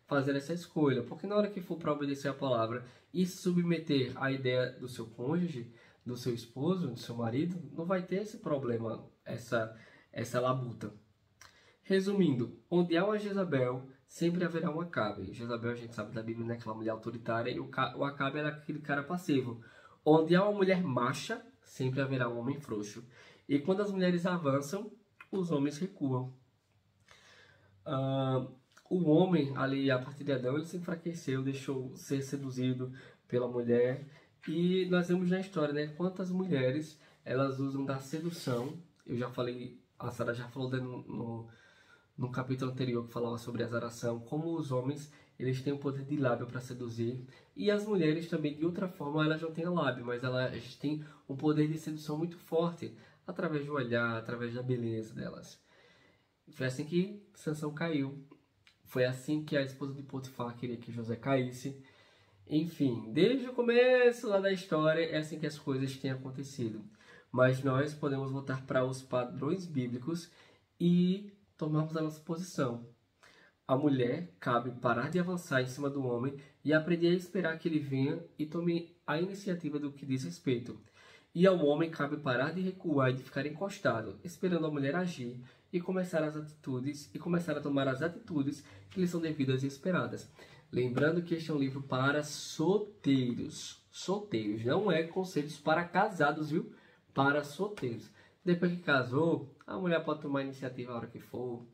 fazer essa escolha, porque na hora que for para obedecer a palavra e se submeter à ideia do seu cônjuge, do seu esposo, do seu marido, não vai ter esse problema, essa, essa labuta. Resumindo, onde há uma Jezabel, sempre haverá um Acabe. Jezabel, a gente sabe da Bíblia, né? Aquela mulher autoritária, e o, o Acabe era aquele cara passivo. Onde há uma mulher macha, sempre haverá um homem frouxo. E quando as mulheres avançam, os homens recuam. Uh, o homem, ali, a partir de Adão, ele se enfraqueceu, deixou ser seduzido pela mulher. E nós vemos na história, né? Quantas mulheres, elas usam da sedução. Eu já falei, a Sara já falou no, no, no capítulo anterior que falava sobre a azaração, como os homens, eles têm o poder de lábio para seduzir. E as mulheres também, de outra forma, elas não têm lábio, mas elas têm um poder de sedução muito forte, através do olhar, através da beleza delas. Foi assim que Sansão caiu. Foi assim que a esposa de Potifar queria que José caísse. Enfim, desde o começo lá da história, é assim que as coisas têm acontecido. Mas nós podemos voltar para os padrões bíblicos e tomarmos a nossa posição. A mulher cabe parar de avançar em cima do homem e aprender a esperar que ele venha e tome a iniciativa do que diz respeito. E ao homem cabe parar de recuar e de ficar encostado, esperando a mulher agir e começar as atitudes e começar a tomar as atitudes que lhe são devidas e esperadas. Lembrando que este é um livro para solteiros. Solteiros, não é conselhos para casados, viu? Para solteiros. Depois que casou, a mulher pode tomar a iniciativa a hora que for,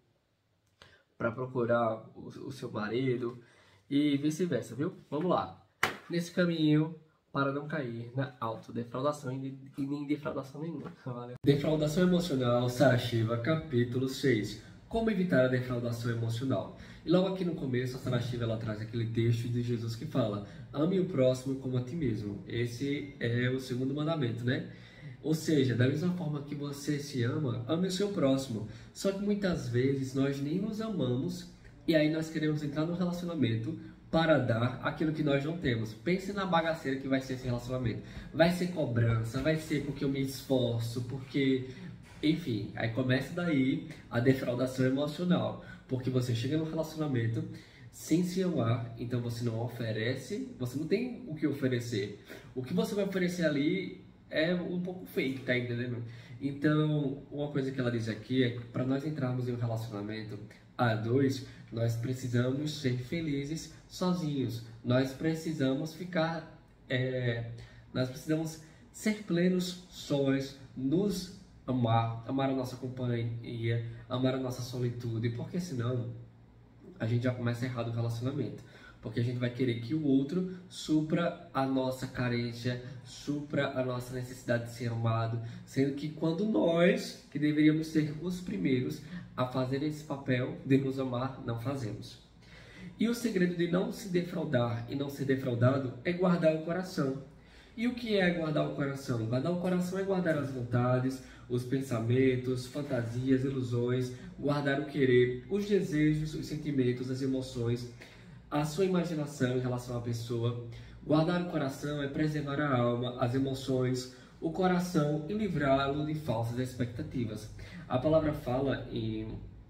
para procurar o, o seu marido e vice-versa, viu? Vamos lá. Nesse caminho, para não cair na autodefraudação e nem defraudação nenhuma. Valeu. Defraudação emocional, Sara Shiva, capítulo seis. Como evitar a defraudação emocional? E logo aqui no começo, a Sara Shiva, ela traz aquele texto de Jesus que fala: ame o próximo como a ti mesmo. Esse é o segundo mandamento, né? Ou seja, da mesma forma que você se ama, ame o seu próximo. Só que muitas vezes nós nem nos amamos e aí nós queremos entrar no relacionamento para dar aquilo que nós não temos. Pense na bagaceira que vai ser esse relacionamento. Vai ser cobrança, vai ser porque eu me esforço, porque... Enfim, aí começa daí a defraudação emocional. Porque você chega no relacionamento sem se amar, então você não oferece, você não tem o que oferecer. O que você vai oferecer ali é um pouco fake, tá entendendo? Então, uma coisa que ela diz aqui é que para nós entrarmos em um relacionamento a dois, nós precisamos ser felizes sozinhos. Nós precisamos ficar... É, nós precisamos ser plenos sós, nos amar, amar a nossa companhia, amar a nossa solitude, porque senão a gente já começa errado o relacionamento. Porque a gente vai querer que o outro supra a nossa carência, supra a nossa necessidade de ser amado, sendo que quando nós, que deveríamos ser os primeiros a fazer esse papel de nos amar, não fazemos. E o segredo de não se defraudar e não ser defraudado é guardar o coração. E o que é guardar o coração? Guardar o coração é guardar as vontades, os pensamentos, fantasias, ilusões, guardar o querer, os desejos, os sentimentos, as emoções, a sua imaginação em relação à pessoa. Guardar o coração é preservar a alma, as emoções, o coração e livrá-lo de falsas expectativas. A palavra fala em,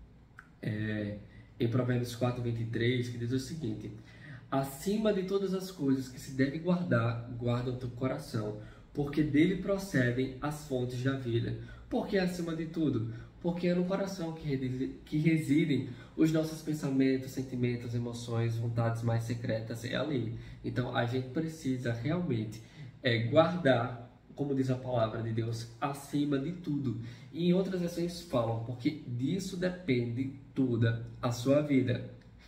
é, em Provérbios quatro, vinte e três, que diz o seguinte: acima de todas as coisas que se deve guardar, guarda o teu coração, porque dele procedem as fontes da vida. Por que acima de tudo? Porque é no coração que residem os nossos pensamentos, sentimentos, emoções, vontades mais secretas, é ali. Então a gente precisa realmente é, guardar, como diz a palavra de Deus, acima de tudo. E em outras versões falam, porque disso depende toda a sua vida.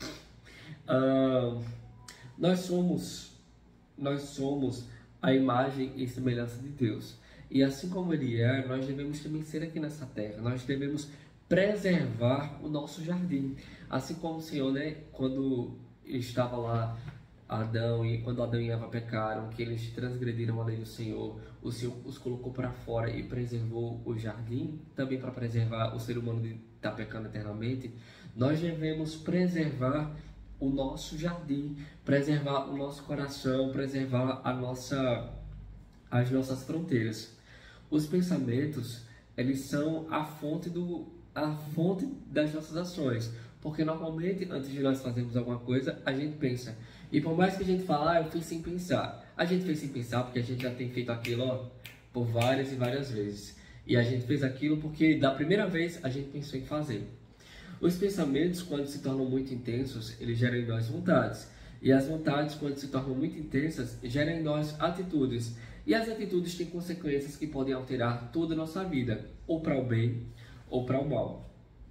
Ah, nós somos, nós somos a imagem e semelhança de Deus. E assim como Ele é, nós devemos também ser aqui nessa terra. Nós devemos preservar o nosso jardim. Assim como o Senhor, né, quando estava lá Adão e quando Adão e Eva pecaram, que eles transgrediram a lei do Senhor, o Senhor os colocou para fora e preservou o jardim, também para preservar o ser humano de estar pecando eternamente. Nós devemos preservar o nosso jardim, preservar o nosso coração, preservar a nossa, as nossas fronteiras. Os pensamentos, eles são a fonte, do, a fonte das nossas ações. Porque normalmente, antes de nós fazermos alguma coisa, a gente pensa. E por mais que a gente fale, ah, eu fiz sem pensar. A gente fez sem pensar porque a gente já tem feito aquilo, ó, por várias e várias vezes. E a gente fez aquilo porque da primeira vez a gente pensou em fazer. Os pensamentos, quando se tornam muito intensos, eles geram em nós vontades. E as vontades, quando se tornam muito intensas, geram em nós atitudes. E as atitudes têm consequências que podem alterar toda a nossa vida, ou para o bem, ou para o mal.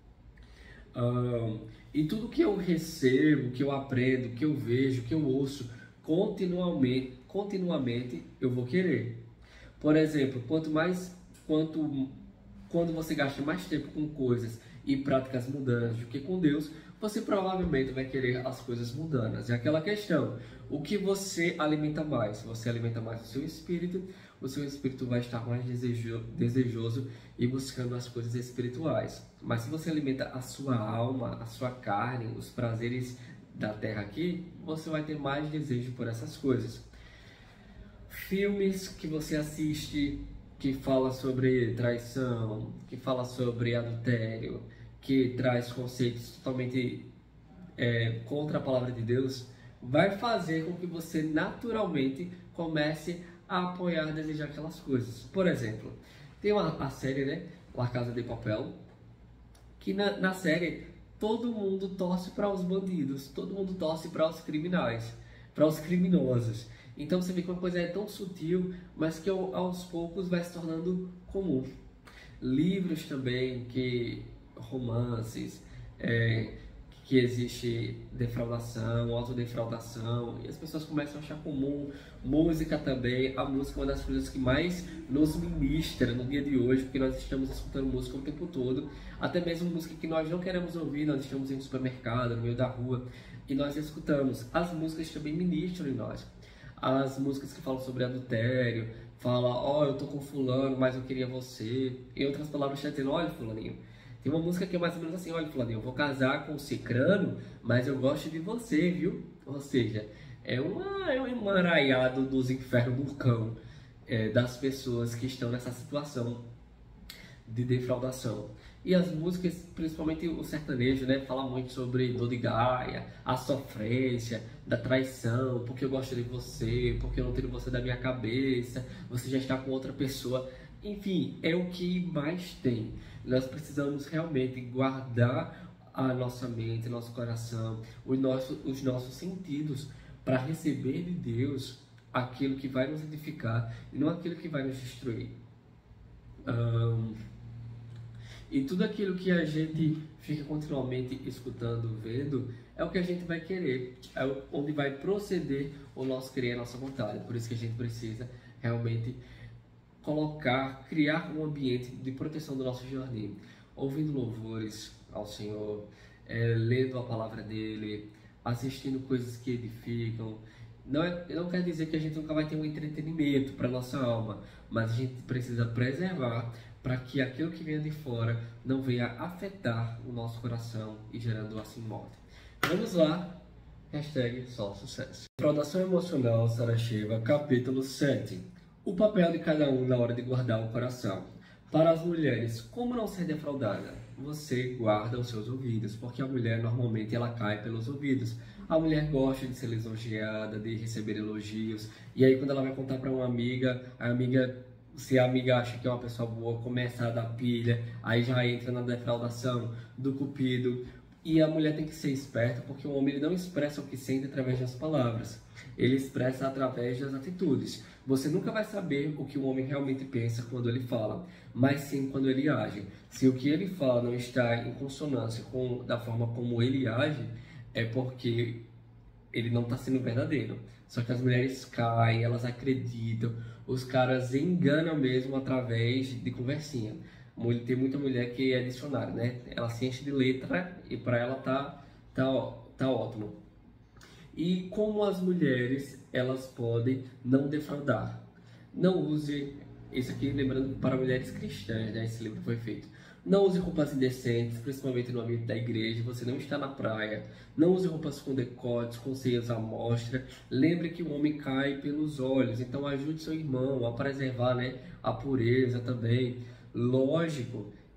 Um, e tudo que eu recebo, que eu aprendo, que eu vejo, que eu ouço, continuamente, continuamente eu vou querer. Por exemplo, quanto mais, quanto, quando você gasta mais tempo com coisas e práticas mundanas do que com Deus, você provavelmente vai querer as coisas mundanas. É aquela questão, o que você alimenta mais? Você alimenta mais o seu espírito, o seu espírito vai estar mais desejo, desejoso e buscando as coisas espirituais. Mas se você alimenta a sua alma, a sua carne, os prazeres da terra aqui, você vai ter mais desejo por essas coisas. Filmes que você assiste que fala sobre traição, que fala sobre adultério, que traz conceitos totalmente é, contra a palavra de Deus, vai fazer com que você naturalmente comece a apoiar, desejar aquelas coisas. Por exemplo, tem uma a série, né, La Casa de Papel, que na, na série todo mundo torce para os bandidos, todo mundo torce para os criminais, para os criminosos. Então você vê que uma coisa é tão sutil, mas que aos poucos vai se tornando comum. Livros também, que romances, é, que existe defraudação, autodefraudação, e as pessoas começam a achar comum. Música também, a música é uma das coisas que mais nos ministra no dia de hoje, porque nós estamos escutando música o tempo todo, até mesmo música que nós não queremos ouvir, nós estamos em um supermercado, no meio da rua, e nós escutamos. As músicas também ministram em nós. As músicas que falam sobre adultério, falam, ó, oh, eu tô com fulano, mas eu queria você. Em outras palavras, está dizendo, olha, fulaninho, tem uma música que é mais ou menos assim, olha, fulaninho, eu vou casar com o cicrano, mas eu gosto de você, viu? Ou seja, é, uma, é um emaranhado dos infernos do cão, é, das pessoas que estão nessa situação de defraudação. E as músicas, principalmente o sertanejo, né, fala muito sobre dor de gaia, a sofrência, da traição, porque eu gosto de você, porque eu não tiro você da minha cabeça, você já está com outra pessoa. Enfim, é o que mais tem. Nós precisamos realmente guardar a nossa mente, nosso coração, os nossos, os nossos sentidos para receber de Deus aquilo que vai nos edificar e não aquilo que vai nos destruir. Um, E tudo aquilo que a gente fica continuamente escutando, vendo, é o que a gente vai querer, é onde vai proceder o nosso querer, a nossa vontade. Por isso que a gente precisa realmente colocar, criar um ambiente de proteção do nosso jardim, ouvindo louvores ao Senhor, é, lendo a palavra dele, assistindo coisas que edificam. Não, é, não quer dizer que a gente nunca vai ter um entretenimento para nossa alma, mas a gente precisa preservar para que aquilo que venha de fora não venha afetar o nosso coração e gerando assim morte. Vamos lá, hashtag só sucesso. Defraudação emocional, Sarah Shiva, capítulo sete. O papel de cada um na hora de guardar o coração. Para as mulheres, como não ser defraudada? Você guarda os seus ouvidos, porque a mulher normalmente ela cai pelos ouvidos. A mulher gosta de ser lisonjeada, de receber elogios, e aí quando ela vai contar para uma amiga, a amiga, se a amiga acha que é uma pessoa boa, começa a dar pilha, aí já entra na defraudação do cupido. E a mulher tem que ser esperta, porque o homem ele não expressa o que sente através das palavras, ele expressa através das atitudes. Você nunca vai saber o que o homem realmente pensa quando ele fala, mas sim quando ele age. Se o que ele fala não está em consonância com da forma como ele age, é porque ele não está sendo verdadeiro. Só que as mulheres caem, elas acreditam, os caras enganam mesmo através de conversinha. Tem muita mulher que é dicionário, né? Ela se enche de letra e para ela tá, tá, tá ótimo. E como as mulheres, elas podem não defraudar? Não use, isso aqui lembrando para mulheres cristãs, né? Esse livro foi feito. Não use roupas indecentes, principalmente no ambiente da igreja, você não está na praia. Não use roupas com decotes, com seios à mostra. Lembre que o homem cai pelos olhos, então ajude seu irmão a preservar, né, a pureza também. Lógico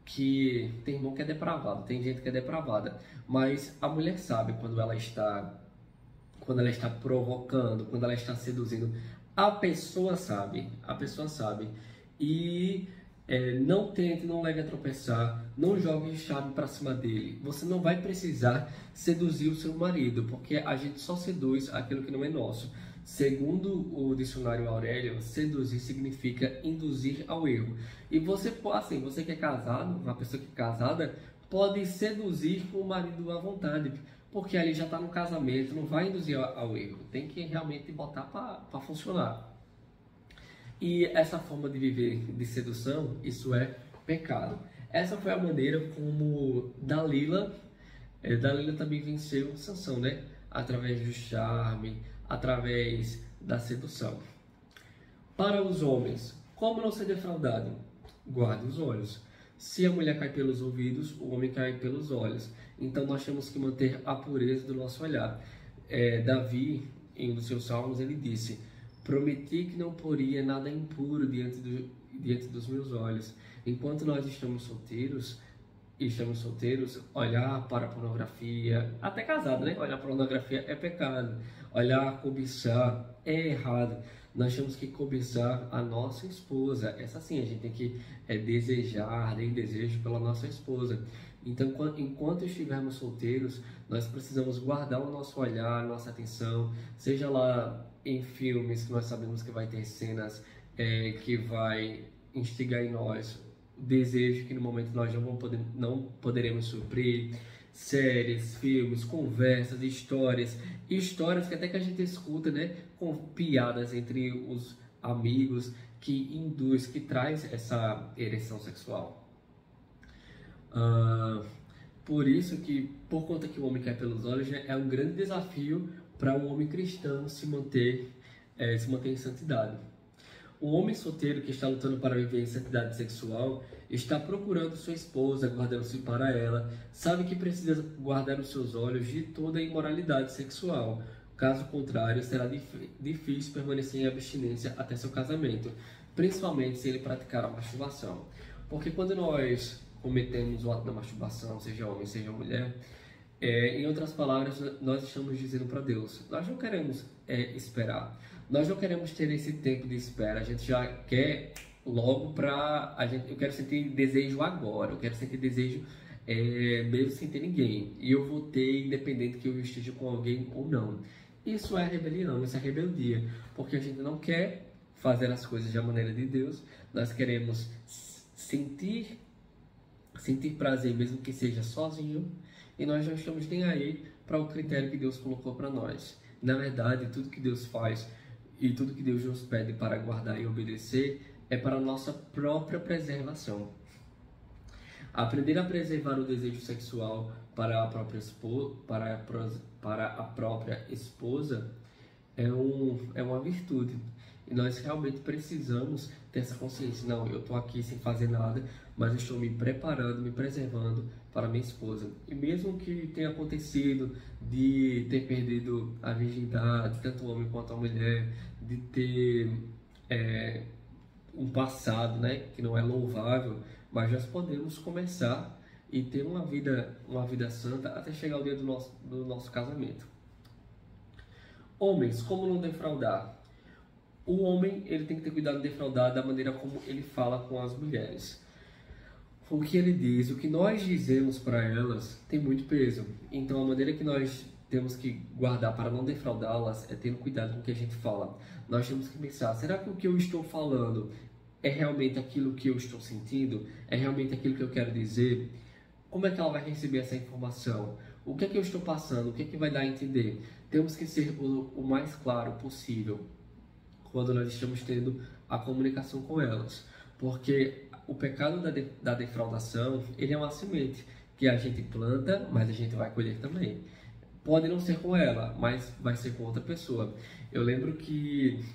que tem irmão que é depravado, tem gente que é depravada, mas a mulher sabe quando ela está quando ela está provocando, quando ela está seduzindo. A pessoa sabe, a pessoa sabe. E é, não tente, não leve a tropeçar, não jogue chave para cima dele. Você não vai precisar seduzir o seu marido, porque a gente só seduz aquilo que não é nosso. Segundo o dicionário Aurélio, seduzir significa induzir ao erro. E você, assim, você que é casado, uma pessoa que é casada, pode seduzir o marido à vontade, porque ali já está no casamento, não vai induzir ao, ao erro. Tem que realmente botar para funcionar. E essa forma de viver de sedução, isso é pecado. Essa foi a maneira como Dalila, é, Dalila também venceu Sansão, né? Através do charme, através da sedução. Para os homens, como não ser defraudado? Guarde os olhos. Se a mulher cai pelos ouvidos, o homem cai pelos olhos. Então nós temos que manter a pureza do nosso olhar. É, Davi, em um dos seus salmos, ele disse: prometi que não poria nada impuro diante, do, diante dos meus olhos. Enquanto nós estamos solteiros, estamos solteiros, olhar para a pornografia, até casado, né? Olhar para a pornografia é pecado. Olhar, cobiçar é errado. Nós temos que cobiçar a nossa esposa. Essa sim, a gente tem que é, desejar, ter desejo pela nossa esposa. Então, enquanto estivermos solteiros, nós precisamos guardar o nosso olhar, nossa atenção, seja lá em filmes que nós sabemos que vai ter cenas é, que vai instigar em nós desejo que no momento nós não, vamos poder, não poderemos suprir, séries, filmes, conversas, histórias, histórias que até que a gente escuta, né, com piadas entre os amigos, que induz, que traz essa ereção sexual. Uh, por isso que, por conta que o homem cai pelos olhos, né, é um grande desafio para um homem cristão se manter, é, se manter em santidade. O homem solteiro que está lutando para viver em santidade sexual está procurando sua esposa, guardando-se para ela, sabe que precisa guardar os seus olhos de toda a imoralidade sexual. Caso contrário, será difícil permanecer em abstinência até seu casamento, principalmente se ele praticar a masturbação. Porque quando nós cometemos o ato da masturbação, seja homem, seja mulher, é, em outras palavras, nós estamos dizendo para Deus: nós não queremos é, esperar, nós não queremos ter esse tempo de espera, a gente já quer logo para a gente. Eu quero sentir desejo agora, eu quero sentir desejo é, mesmo sem ter ninguém, e eu vou ter independente que eu esteja com alguém ou não. Isso é rebelião, isso é rebeldia, porque a gente não quer fazer as coisas da maneira de Deus, nós queremos sentir, sentir prazer mesmo que seja sozinho, e nós não estamos nem aí para o critério que Deus colocou para nós. Na verdade, tudo que Deus faz e tudo que Deus nos pede para guardar e obedecer é para a nossa própria preservação. Aprender a preservar o desejo sexual para a própria esposa, para a, para a própria esposa é, um, é uma virtude. E nós realmente precisamos ter essa consciência. Não, eu estou aqui sem fazer nada, mas eu estou me preparando, me preservando para minha esposa. E mesmo que tenha acontecido de ter perdido a virgindade, tanto o homem quanto a mulher, de ter é, um passado, né, que não é louvável, mas nós podemos começar e ter uma vida, uma vida santa até chegar o dia do nosso, do nosso casamento. Homens, como não defraudar? O homem, ele tem que ter cuidado de defraudar da maneira como ele fala com as mulheres. O que ele diz, o que nós dizemos para elas tem muito peso. Então a maneira que nós temos que guardar para não defraudá-las é tendo cuidado com o que a gente fala. Nós temos que pensar, será que o que eu estou falando é realmente aquilo que eu estou sentindo? É realmente aquilo que eu quero dizer? Como é que ela vai receber essa informação? O que é que eu estou passando? O que é que vai dar a entender? Temos que ser o, o mais claro possível quando nós estamos tendo a comunicação com elas. Porque o pecado da, de, da defraudação, ele é uma semente que a gente planta, mas a gente vai colher também. Pode não ser com ela, mas vai ser com outra pessoa. Eu lembro que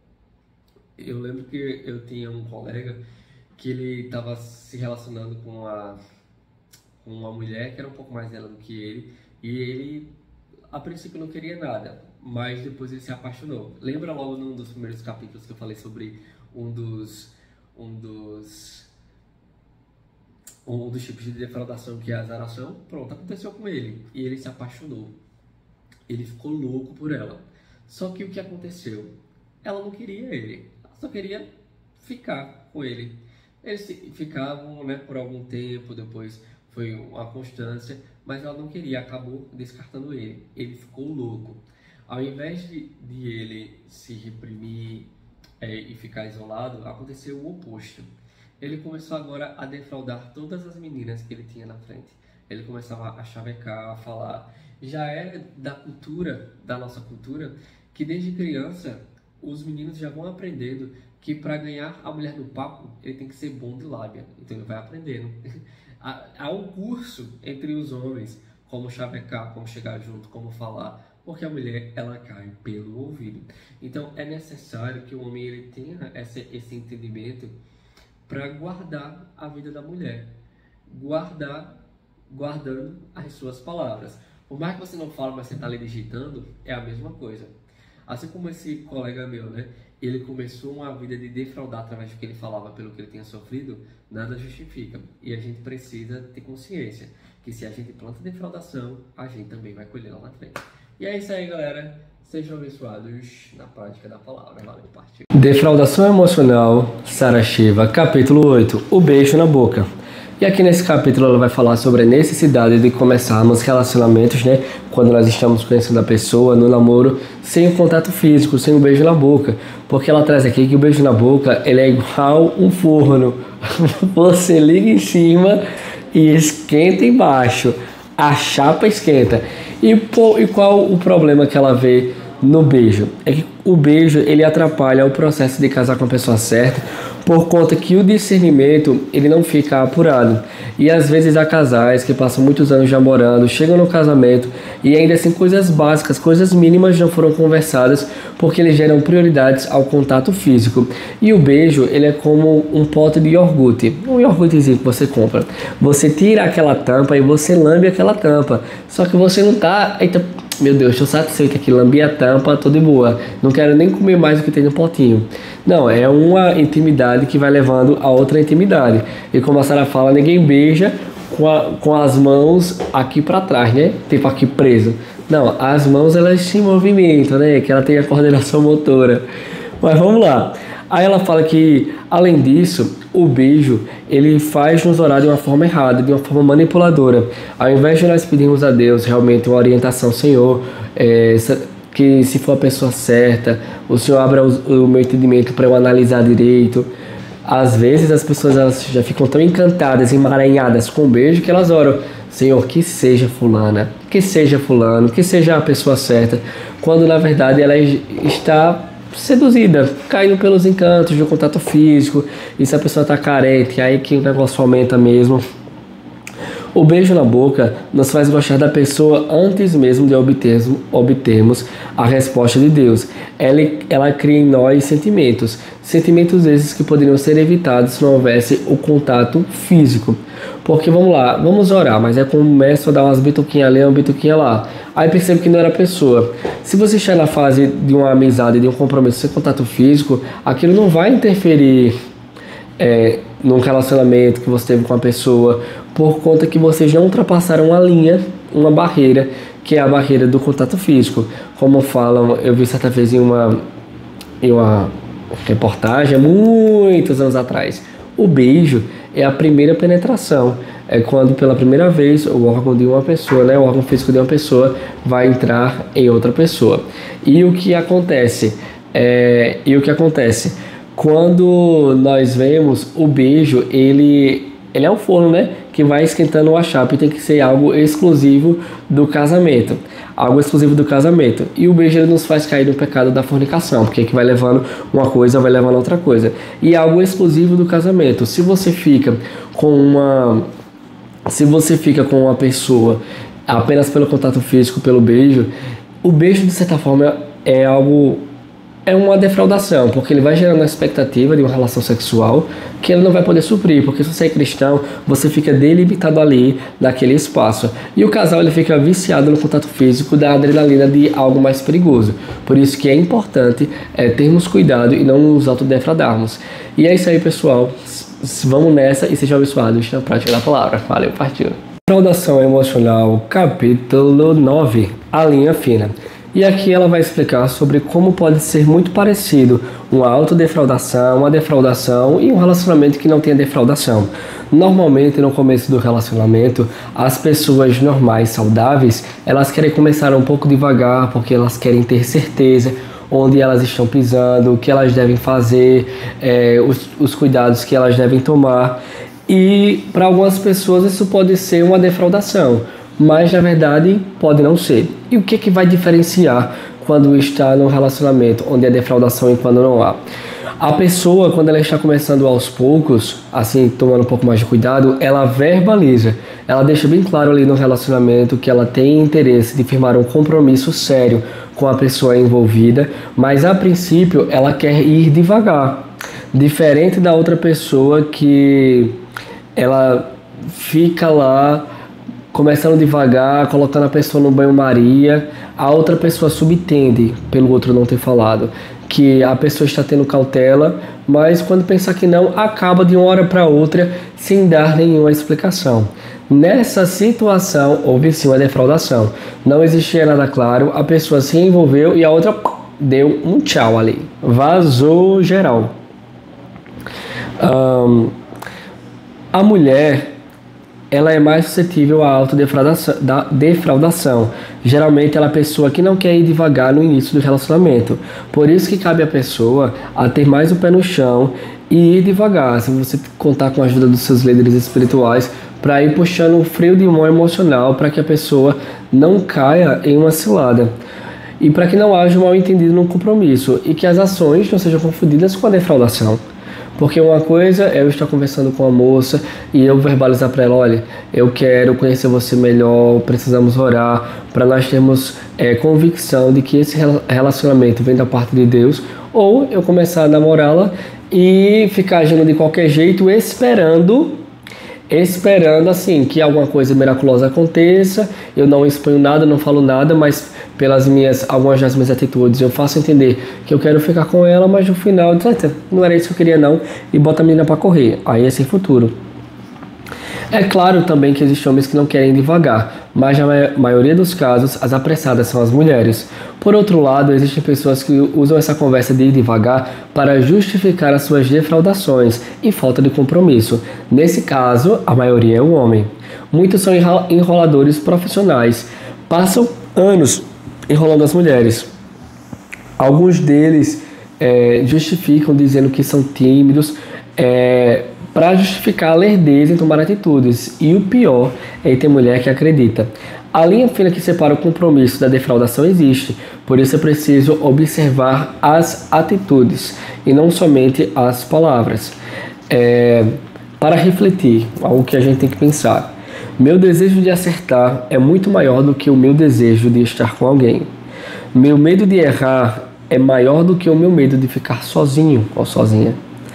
eu lembro que eu tinha um colega que ele estava se relacionando com uma, com uma mulher que era um pouco mais velha do que ele, e ele a princípio não queria nada, mas depois ele se apaixonou. Lembra logo num dos primeiros capítulos que eu falei sobre um dos um dos um dos tipos de defraudação que é a azaração, pronto, aconteceu com ele. E ele se apaixonou. Ele ficou louco por ela. Só que o que aconteceu? Ela não queria ele. Ela só queria ficar com ele. Eles ficavam, né, por algum tempo, depois foi uma constância, mas ela não queria, acabou descartando ele. Ele ficou louco. Ao invés de, de ele se reprimir é, e ficar isolado, aconteceu o oposto. Ele começou agora a defraudar todas as meninas que ele tinha na frente. Ele começava a chavecar, a falar. Já é da cultura, da nossa cultura, que desde criança os meninos já vão aprendendo que para ganhar a mulher no papo, ele tem que ser bom de lábia. Então ele vai aprendendo. Há um curso entre os homens, como chavecar, como chegar junto, como falar, porque a mulher, ela cai pelo ouvido. Então é necessário que o homem ele tenha esse, esse entendimento para guardar a vida da mulher. Guardar, guardando as suas palavras. Por mais que você não fale, mas você está ali digitando, é a mesma coisa. Assim como esse colega meu, né? Ele começou uma vida de defraudar através do que ele falava, pelo que ele tinha sofrido, nada justifica. E a gente precisa ter consciência que se a gente planta defraudação, a gente também vai colher lá na frente. E é isso aí, galera. Sejam abençoados na prática da palavra. Valeu, partiu. Defraudação emocional, Sarah Shiva, capítulo oito. O beijo na boca. E aqui nesse capítulo ela vai falar sobre a necessidade de começarmos relacionamentos, né? Quando nós estamos conhecendo a pessoa no namoro, sem o contato físico, sem o beijo na boca. Porque ela traz aqui que o beijo na boca, ele é igual um forno. Você liga em cima e esquenta embaixo. A chapa esquenta. E, pô, e qual o problema que ela vê no beijo? É que o beijo, ele atrapalha o processo de casar com a pessoa certa, por conta que o discernimento ele não fica apurado. E às vezes há casais que passam muitos anos namorando, chegam no casamento e ainda assim coisas básicas, coisas mínimas não foram conversadas porque eles geram prioridades ao contato físico. E o beijo ele é como um pote de iogurte, um iogurtezinho que você compra. Você tira aquela tampa e você lambe aquela tampa, só que você não tá... Eita, meu Deus, estou satisfeito aqui, lambi a tampa, tô de boa, não quero nem comer mais do que tem no potinho. Não, é uma intimidade que vai levando a outra intimidade. E como a Sarah fala, ninguém beija com, a, com as mãos aqui para trás, né? Tipo aqui preso. Não, as mãos elas se movimentam, né? Que ela tem a coordenação motora. Mas vamos lá. Aí ela fala que, além disso, o beijo, ele faz nos orar de uma forma errada, de uma forma manipuladora. Ao invés de nós pedirmos a Deus realmente uma orientação, Senhor, é, que se for a pessoa certa, o Senhor abra o, o meu entendimento para eu analisar direito. Às vezes as pessoas elas já ficam tão encantadas, emaranhadas com o beijo, que elas oram, Senhor, que seja fulana, que seja fulano, que seja a pessoa certa, quando na verdade ela está seduzida, caindo pelos encantos do contato físico, e se a pessoa está carente, aí que o negócio aumenta mesmo. O beijo na boca nos faz gostar da pessoa antes mesmo de obtermos, obtermos a resposta de Deus. Ela, ela cria em nós sentimentos, sentimentos esses que poderiam ser evitados se não houvesse o contato físico. Porque vamos lá, vamos orar, mas aí começo a dar umas bituquinhas ali, uma bituquinha lá. Aí percebo que não era a pessoa. Se você está na fase de uma amizade, de um compromisso sem contato físico, aquilo não vai interferir é, num relacionamento que você teve com a pessoa, por conta que vocês não ultrapassaram uma linha, uma barreira, que é a barreira do contato físico. Como falam, eu vi certa vez em uma, em uma reportagem, há muitos anos atrás, o beijo é a primeira penetração. É quando pela primeira vez o órgão de uma pessoa, né, o órgão físico de uma pessoa vai entrar em outra pessoa. E o que acontece? É, e o que acontece? Quando nós vemos o beijo, ele, ele é um forno, né, que vai esquentando a chapa e tem que ser algo exclusivo do casamento. Algo exclusivo do casamento. E o beijo ele nos faz cair no pecado da fornicação, porque é que vai levando uma coisa, vai levando outra coisa. E algo exclusivo do casamento. Se você fica com uma... Se você fica com uma pessoa apenas pelo contato físico, pelo beijo, o beijo de certa forma é algo... é uma defraudação, porque ele vai gerando a expectativa de uma relação sexual que ele não vai poder suprir, porque se você é cristão, você fica delimitado ali naquele espaço. E o casal ele fica viciado no contato físico da adrenalina de algo mais perigoso. Por isso que é importante é, termos cuidado e não nos autodefraudarmos. E é isso aí, pessoal. vamos nessa e sejam abençoados na prática da palavra. Valeu, partiu. Defraudação emocional, capítulo nove, a linha fina. E aqui ela vai explicar sobre como pode ser muito parecido uma autodefraudação, uma defraudação e um relacionamento que não tenha defraudação. Normalmente, no começo do relacionamento, as pessoas normais, saudáveis, elas querem começar um pouco devagar porque elas querem ter certeza onde elas estão pisando, o que elas devem fazer, é, os, os cuidados que elas devem tomar. E para algumas pessoas isso pode ser uma defraudação, mas na verdade pode não ser. E o que, que vai diferenciar quando está no relacionamento onde é defraudação e quando não há? A pessoa, quando ela está começando aos poucos, assim, tomando um pouco mais de cuidado, ela verbaliza, ela deixa bem claro ali no relacionamento que ela tem interesse de firmar um compromisso sério com a pessoa envolvida, mas a princípio ela quer ir devagar, diferente da outra pessoa que ela fica lá começando devagar, colocando a pessoa no banho-maria, a outra pessoa subentende, pelo outro não ter falado, que a pessoa está tendo cautela, mas quando pensar que não, acaba de uma hora para outra sem dar nenhuma explicação. Nessa situação, houve sim uma defraudação. Não existia nada claro, a pessoa se envolveu e a outra deu um tchau ali. Vazou geral. Um, a mulher, ela é mais suscetível à autodefraudação, da defraudação. Geralmente ela é a pessoa que não quer ir devagar no início do relacionamento. Por isso que cabe à pessoa a ter mais o pé no chão e ir devagar. Se você contar com a ajuda dos seus líderes espirituais para ir puxando o freio de mão emocional para que a pessoa não caia em uma cilada. E para que não haja um mal-entendido no compromisso e que as ações não sejam confundidas com a defraudação. Porque uma coisa é eu estar conversando com a moça e eu verbalizar para ela, olha, eu quero conhecer você melhor, precisamos orar, para nós termos é, convicção de que esse relacionamento vem da parte de Deus, ou eu começar a namorá-la e ficar agindo de qualquer jeito, esperando, esperando assim, que alguma coisa miraculosa aconteça, eu não exponho nada, não falo nada, mas pelas minhas, algumas das minhas atitudes, eu faço entender que eu quero ficar com ela, mas no final, não era isso que eu queria não, e bota a menina para correr, aí é sem futuro. É claro também que existem homens que não querem devagar, mas na maioria dos casos, as apressadas são as mulheres. Por outro lado, existem pessoas que usam essa conversa de ir devagar para justificar as suas defraudações e falta de compromisso. Nesse caso, a maioria é o homem. Muitos são enroladores profissionais, passam anos enrolando as mulheres. Alguns deles é, justificam dizendo que são tímidos é, para justificar a lerdeza em tomar atitudes. E o pior é que tem mulher que acredita. A linha fina que separa o compromisso da defraudação existe, por isso é preciso observar as atitudes e não somente as palavras. É, para refletir, algo que a gente tem que pensar. Meu desejo de acertar é muito maior do que o meu desejo de estar com alguém. Meu medo de errar é maior do que o meu medo de ficar sozinho ou sozinha.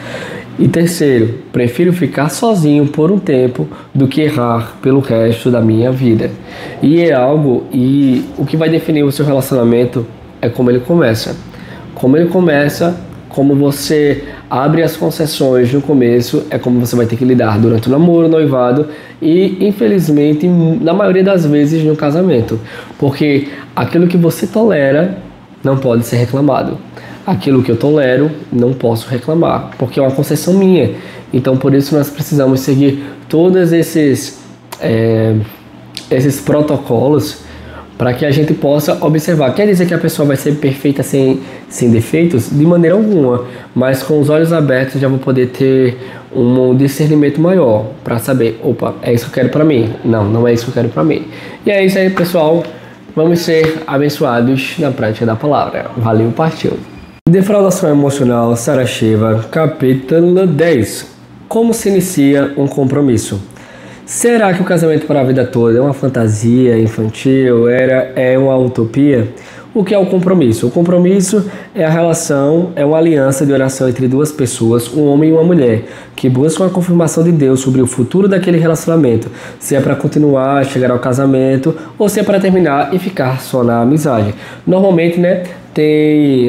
E terceiro, prefiro ficar sozinho por um tempo do que errar pelo resto da minha vida. E é algo, e o que vai definir o seu relacionamento é como ele começa. Como ele começa, como você abre as concessões no começo, é como você vai ter que lidar durante o namoro, o noivado e, infelizmente, na maioria das vezes no casamento. Porque aquilo que você tolera não pode ser reclamado. Aquilo que eu tolero, não posso reclamar, porque é uma concessão minha. Então, por isso, nós precisamos seguir todos esses, é, esses protocolos para que a gente possa observar. Quer dizer que a pessoa vai ser perfeita sem, sem defeitos? De maneira alguma, mas com os olhos abertos já vou poder ter um discernimento maior para saber, opa, é isso que eu quero para mim. Não, não é isso que eu quero para mim. E é isso aí, pessoal. Vamos ser abençoados na prática da palavra. Valeu, partiu. Defraudação emocional, Sarah Shiva, capítulo dez. Como se inicia um compromisso? Será que o casamento para a vida toda é uma fantasia infantil? Era, é uma utopia? O que é o compromisso? O compromisso é a relação, é uma aliança de oração entre duas pessoas, um homem e uma mulher, que buscam a confirmação de Deus sobre o futuro daquele relacionamento, se é para continuar, chegar ao casamento, ou se é para terminar e ficar só na amizade. Normalmente, né, tem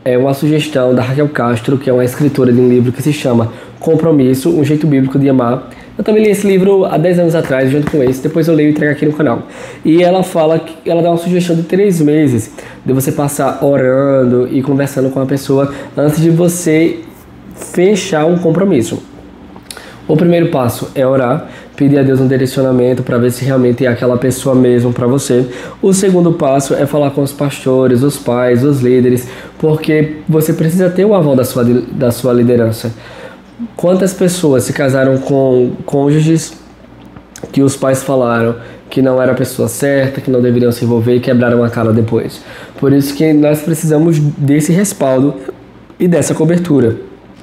é uma sugestão da Raquel Castro, que é uma escritora de um livro que se chama Compromisso, um jeito bíblico de amar. Eu também li esse livro há dez anos atrás, junto com esse, depois eu leio e trago aqui no canal. E ela fala, que ela dá uma sugestão de três meses de você passar orando e conversando com a pessoa antes de você fechar um compromisso. O primeiro passo é orar, pedir a Deus um direcionamento para ver se realmente é aquela pessoa mesmo para você. O segundo passo é falar com os pastores, os pais, os líderes, porque você precisa ter o aval da sua, da sua liderança. Quantas pessoas se casaram com cônjuges que os pais falaram que não era a pessoa certa, que não deveriam se envolver e quebraram a cara depois? Por isso que nós precisamos desse respaldo e dessa cobertura.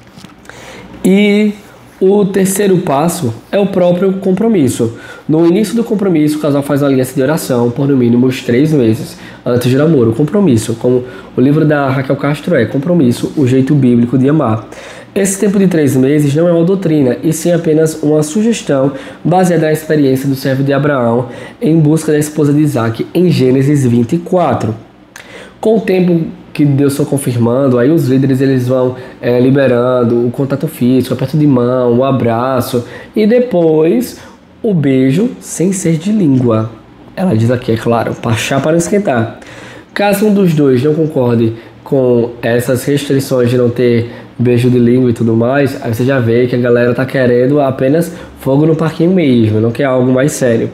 E o terceiro passo é o próprio compromisso. No início do compromisso, o casal faz uma aliança de oração por no mínimo uns três meses antes do namoro. Compromisso, como o livro da Raquel Castro é Compromisso, o jeito bíblico de amar. Esse tempo de três meses não é uma doutrina, e sim apenas uma sugestão baseada na experiência do servo de Abraão em busca da esposa de Isaac em Gênesis vinte e quatro. Com o tempo que Deus foi confirmando, aí os líderes eles vão é, liberando o contato físico, o aperto de mão, o abraço e depois o beijo sem ser de língua. Ela diz aqui, é claro, para para não esquentar. Caso um dos dois não concorde com essas restrições de não ter beijo de língua e tudo mais, aí você já vê que a galera tá querendo apenas fogo no parquinho mesmo, não quer algo mais sério.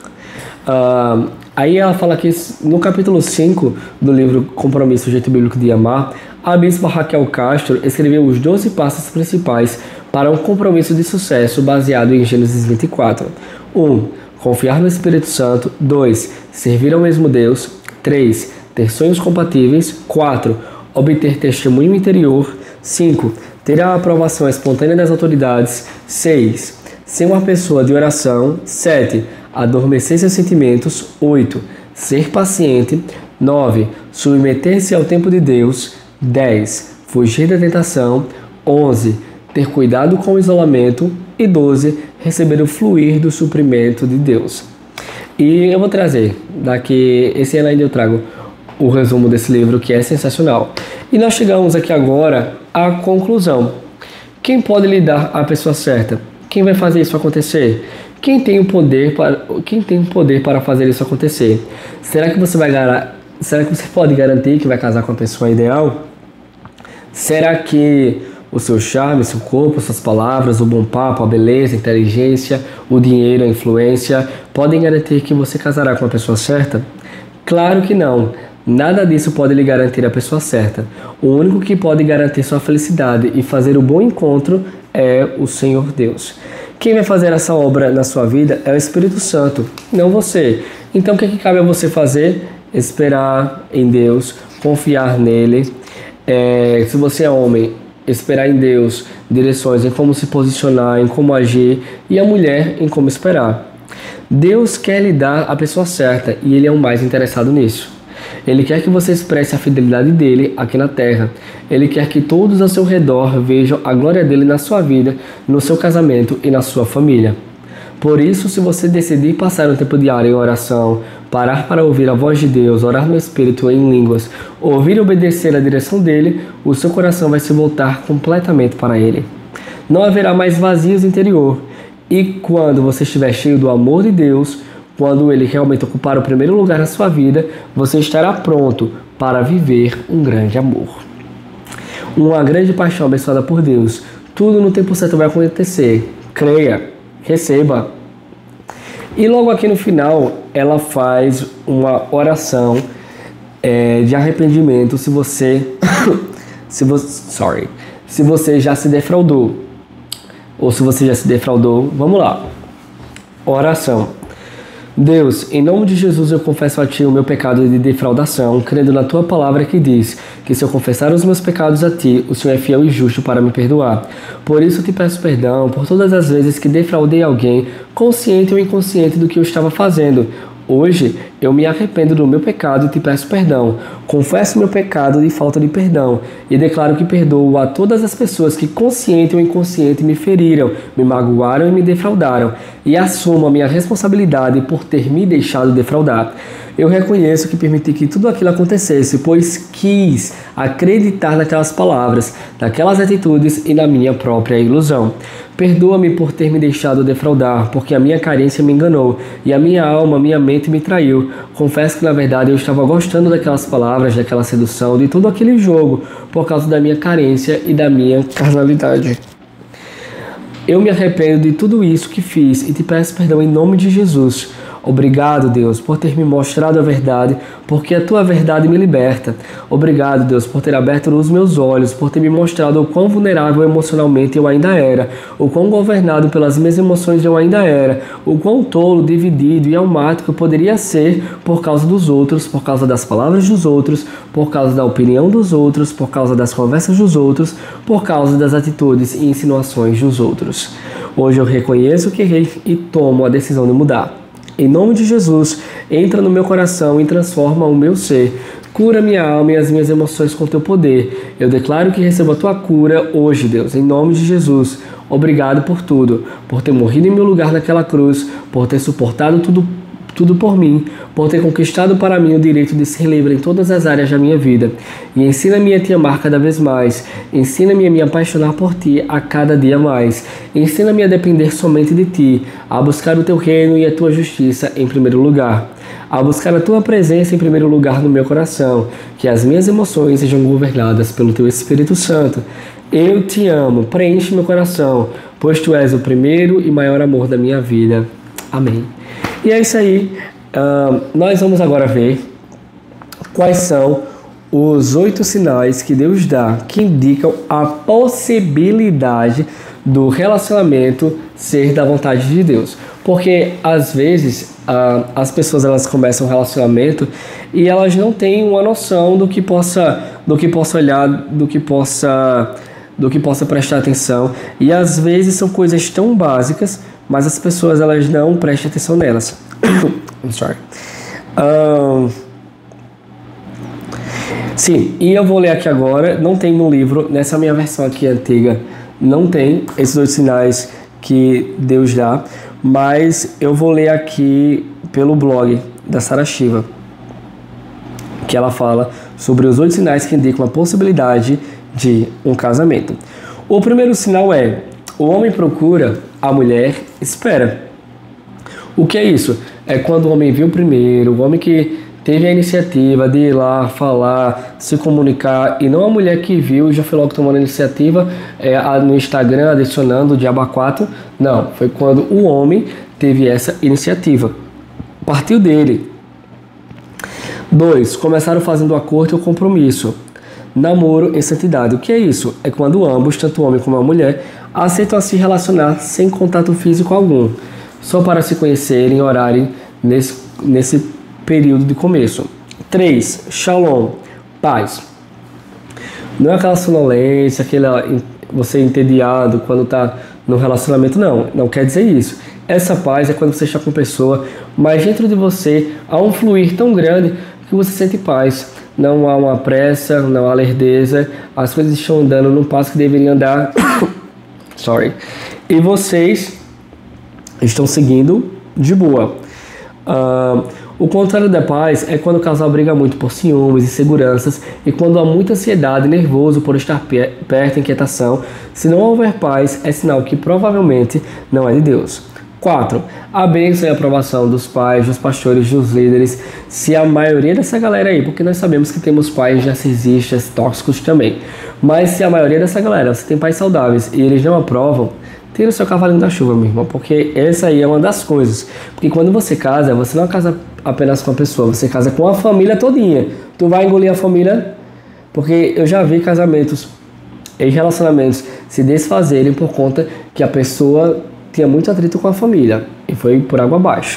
Uh, aí ela fala que no capítulo cinco do livro Compromisso, o jeito bíblico de amar, a bispa Raquel Castro escreveu os doze passos principais para um compromisso de sucesso baseado em Gênesis vinte e quatro. um. Confiar no Espírito Santo. dois. Servir ao mesmo Deus. três. Ter sonhos compatíveis. quatro. Obter testemunho interior. cinco. Ter a aprovação espontânea das autoridades. seis. Ser uma pessoa de oração. sete. Adormecer seus sentimentos. oito. Ser paciente. nove. Submeter-se ao tempo de Deus. dez. Fugir da tentação. onze. Ter cuidado com o isolamento. E doze. Receber o fluir do suprimento de Deus. E eu vou trazer, daqui esse ano ainda eu trago o resumo desse livro, que é sensacional. E nós chegamos aqui agora à conclusão. Quem pode lhe dar a pessoa certa? Quem vai fazer isso acontecer? Quem tem o poder para, quem tem o poder para fazer isso acontecer? Será que você vai será que você pode garantir que vai casar com a pessoa ideal? Será que o seu charme, seu corpo, suas palavras, o bom papo, a beleza, a inteligência, o dinheiro, a influência podem garantir que você casará com a pessoa certa? Claro que não. Nada disso pode lhe garantir a pessoa certa. O único que pode garantir sua felicidade e fazer o bom encontro é o Senhor Deus. Quem vai fazer essa obra na sua vida é o Espírito Santo, não você. Então o que, é que cabe a você fazer? Esperar em Deus, confiar nele. É, se você é homem, esperar em Deus direções em como se posicionar, em como agir, e a mulher em como esperar. Deus quer lhe dar a pessoa certa e Ele é o mais interessado nisso. Ele quer que você expresse a fidelidade dele aqui na terra. Ele quer que todos ao seu redor vejam a glória dele na sua vida, no seu casamento e na sua família. Por isso, se você decidir passar um tempo diário em oração, parar para ouvir a voz de Deus, orar no Espírito em línguas, ouvir e obedecer a direção dele, o seu coração vai se voltar completamente para ele. Não haverá mais vazios interior. E quando você estiver cheio do amor de Deus, quando ele realmente ocupar o primeiro lugar na sua vida, você estará pronto para viver um grande amor. Uma grande paixão abençoada por Deus. Tudo no tempo certo vai acontecer. Creia, receba. E logo aqui no final, ela faz uma oração é, de arrependimento se você, se você, sorry, se você já se defraudou. Ou se você já se defraudou, vamos lá. Oração. Deus, em nome de Jesus eu confesso a Ti o meu pecado de defraudação, crendo na Tua palavra que diz que se eu confessar os meus pecados a Ti, o Senhor é fiel e justo para me perdoar. Por isso eu Te peço perdão por todas as vezes que defraudei alguém, consciente ou inconsciente do que eu estava fazendo. Hoje eu me arrependo do meu pecado e Te peço perdão. Confesso meu pecado de falta de perdão e declaro que perdoo a todas as pessoas que consciente ou inconsciente me feriram, me magoaram e me defraudaram, e assumo a minha responsabilidade por ter me deixado defraudar. Eu reconheço que permiti que tudo aquilo acontecesse, pois quis acreditar naquelas palavras, naquelas atitudes e na minha própria ilusão. Perdoa-me por ter me deixado defraudar, porque a minha carência me enganou e a minha alma, minha mente me traiu. Confesso que na verdade eu estava gostando daquelas palavras, daquela sedução, de todo aquele jogo, por causa da minha carência e da minha carnalidade. Eu me arrependo de tudo isso que fiz e te peço perdão em nome de Jesus. Obrigado, Deus, por ter me mostrado a verdade, porque a tua verdade me liberta. Obrigado, Deus, por ter aberto os meus olhos, por ter me mostrado o quão vulnerável emocionalmente eu ainda era, o quão governado pelas minhas emoções eu ainda era, o quão tolo, dividido e almático eu poderia ser por causa dos outros, por causa das palavras dos outros, por causa da opinião dos outros, por causa das conversas dos outros, por causa das atitudes e insinuações dos outros. Hoje eu reconheço que errei e tomo a decisão de mudar. Em nome de Jesus, entra no meu coração e transforma o meu ser. Cura minha alma e as minhas emoções com teu poder. Eu declaro que recebo a tua cura hoje, Deus, em nome de Jesus. Obrigado por tudo, por ter morrido em meu lugar naquela cruz, por ter suportado tudo tudo por mim, por ter conquistado para mim o direito de ser livre em todas as áreas da minha vida. E ensina-me a te amar cada vez mais. Ensina-me a me apaixonar por ti a cada dia mais. Ensina-me a depender somente de ti, a buscar o teu reino e a tua justiça em primeiro lugar. A buscar a tua presença em primeiro lugar no meu coração, que as minhas emoções sejam governadas pelo teu Espírito Santo. Eu te amo, preenche meu coração, pois tu és o primeiro e maior amor da minha vida. Amém. E é isso aí, uh, nós vamos agora ver quais são os oito sinais que Deus dá, que indicam a possibilidade do relacionamento ser da vontade de Deus. Porque às vezes uh, as pessoas elas começam um relacionamento e elas não têm uma noção do que possa, do que possa olhar, do que possa, do que possa prestar atenção. E às vezes são coisas tão básicas, mas as pessoas elas não prestam atenção nelas. I'm sorry. Um, sim, e eu vou ler aqui agora. Não tem no livro, nessa minha versão aqui antiga, não tem esses dois sinais que Deus dá, mas eu vou ler aqui pelo blog da Sara Shiva, que ela fala sobre os oito sinais que indicam a possibilidade de um casamento. O primeiro sinal é: o homem procura, a mulher espera. O que é isso? É quando o homem viu primeiro, o homem que teve a iniciativa de ir lá falar, se comunicar, e não a mulher que viu e já foi logo tomando a iniciativa é, no Instagram, adicionando o diabo a quatro. Não, foi quando o homem teve essa iniciativa. Partiu dele. Dois, começaram fazendo acordo ou compromisso. Namoro em santidade. O que é isso? É quando ambos, tanto o homem como a mulher, aceitam se relacionar sem contato físico algum, só para se conhecerem e orarem nesse, nesse período de começo. Três, Shalom, paz. Não é aquela sonolência, aquela, você entediado quando está no relacionamento, não, não quer dizer isso. Essa paz é quando você está com a pessoa, mas dentro de você há um fluir tão grande que você sente paz. Não há uma pressa, não há lerdeza, as coisas estão andando num passo que deveriam andar. Sorry. E vocês estão seguindo de boa. Uh, o contrário da paz é quando o casal briga muito por ciúmes, inseguranças e quando há muita ansiedade, nervoso por estar perto, inquietação. Se não houver paz, é sinal que provavelmente não é de Deus. quatro. A bênção e a aprovação dos pais, dos pastores, dos líderes. Se a maioria dessa galera aí, porque nós sabemos que temos pais narcisistas, tóxicos também, mas se a maioria dessa galera, você tem pais saudáveis e eles não aprovam, tira o seu cavalinho da chuva, meu irmão, porque essa aí é uma das coisas. Porque quando você casa, você não casa apenas com a pessoa, você casa com a família todinha. Tu vai engolir a família, porque eu já vi casamentos e relacionamentos se desfazerem por conta que a pessoa tinha muito atrito com a família e foi por água abaixo.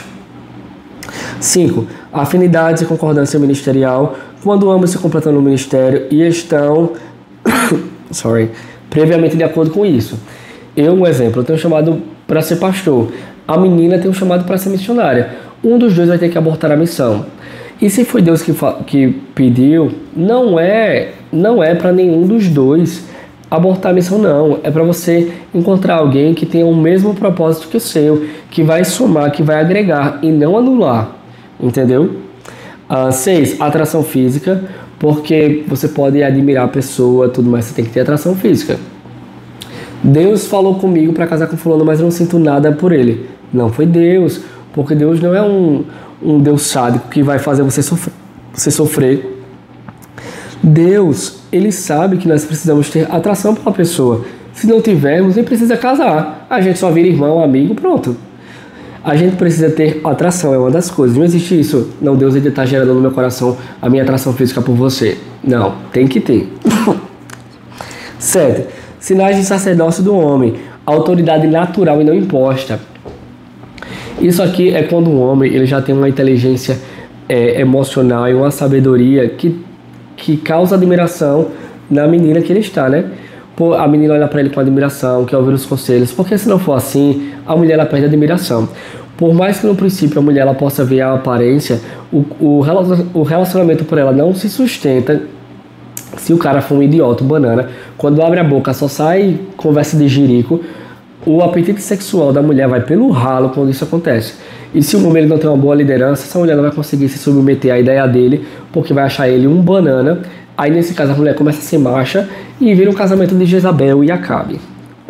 cinco. Afinidade e concordância ministerial, quando ambos se completam no ministério e estão sorry, previamente de acordo com isso. Eu, um exemplo, eu tenho um chamado para ser pastor, a menina tem um chamado para ser missionária. Um dos dois vai ter que abortar a missão. E se foi Deus que, que pediu, não é, não é para nenhum dos dois abortar a missão, não. É para você encontrar alguém que tenha o mesmo propósito que o seu, que vai somar, que vai agregar e não anular. Entendeu? Uh, seis, atração física, porque você pode admirar a pessoa, tudo, mas você tem que ter atração física. Deus falou comigo para casar com fulano, mas eu não sinto nada por ele. Não foi Deus, porque Deus não é um, um Deus sádico que vai fazer você sofrer, você sofrer. Deus, Ele sabe que nós precisamos ter atração pela pessoa. Se não tivermos, nem precisa casar. A gente só vira irmão, amigo, pronto. A gente precisa ter atração, é uma das coisas. Não existe isso. Não, Deus ele está gerando no meu coração a minha atração física por você. Não, tem que ter. Sete. Sinais de sacerdócio do homem. Autoridade natural e não imposta. Isso aqui é quando um homem ele já tem uma inteligência é, emocional e uma sabedoria que, que causa admiração na menina que ele está, né? Pô, a menina olha para ele com admiração, quer ouvir os conselhos, porque se não for assim, a mulher ela perde a admiração. Por mais que no princípio a mulher ela possa ver a aparência, o, o, o relacionamento por ela não se sustenta se o cara for um idiota, um banana. Quando abre a boca só sai conversa de jirico, o apetite sexual da mulher vai pelo ralo quando isso acontece. E se o homem ele não tem uma boa liderança, essa mulher não vai conseguir se submeter à ideia dele, porque vai achar ele um banana. Aí nesse caso a mulher começa a ser macha e vira um casamento de Jezabel e Acabe.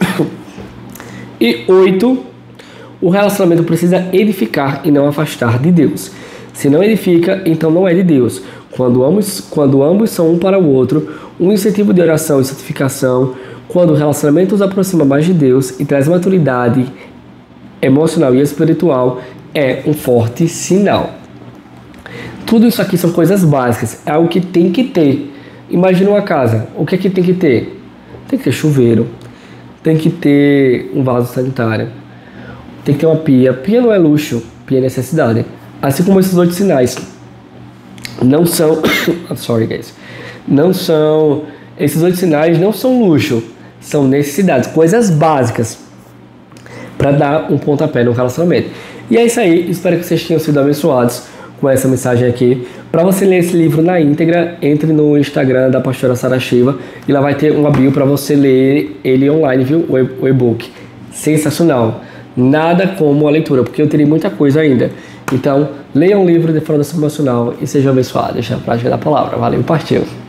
E oito, o relacionamento precisa edificar e não afastar de Deus. Se não edifica, então não é de Deus. Quando ambos, quando ambos são um para o outro, um incentivo de oração e santificação, quando o relacionamento os aproxima mais de Deus e traz maturidade emocional e espiritual, é um forte sinal. Tudo isso aqui são coisas básicas, é algo que tem que ter. Imagina uma casa, o que é que tem que ter? Tem que ter chuveiro, tem que ter um vaso sanitário, tem que ter uma pia. Pia não é luxo, pia é necessidade. Assim como esses oito sinais. Não são... sorry, guys. Não são... Esses oito sinais não são luxo, são necessidades, coisas básicas para dar um pontapé no relacionamento. E é isso aí, espero que vocês tenham sido abençoados com essa mensagem aqui. Para você ler esse livro na íntegra, entre no Instagram da pastora Sara Shiva e lá vai ter uma bio para você ler ele online, viu? O e-book. Sensacional. Nada como a leitura, porque eu terei muita coisa ainda. Então, leia um livro de formação emocional e seja abençoado. Deixa a prática da palavra. Valeu, partiu.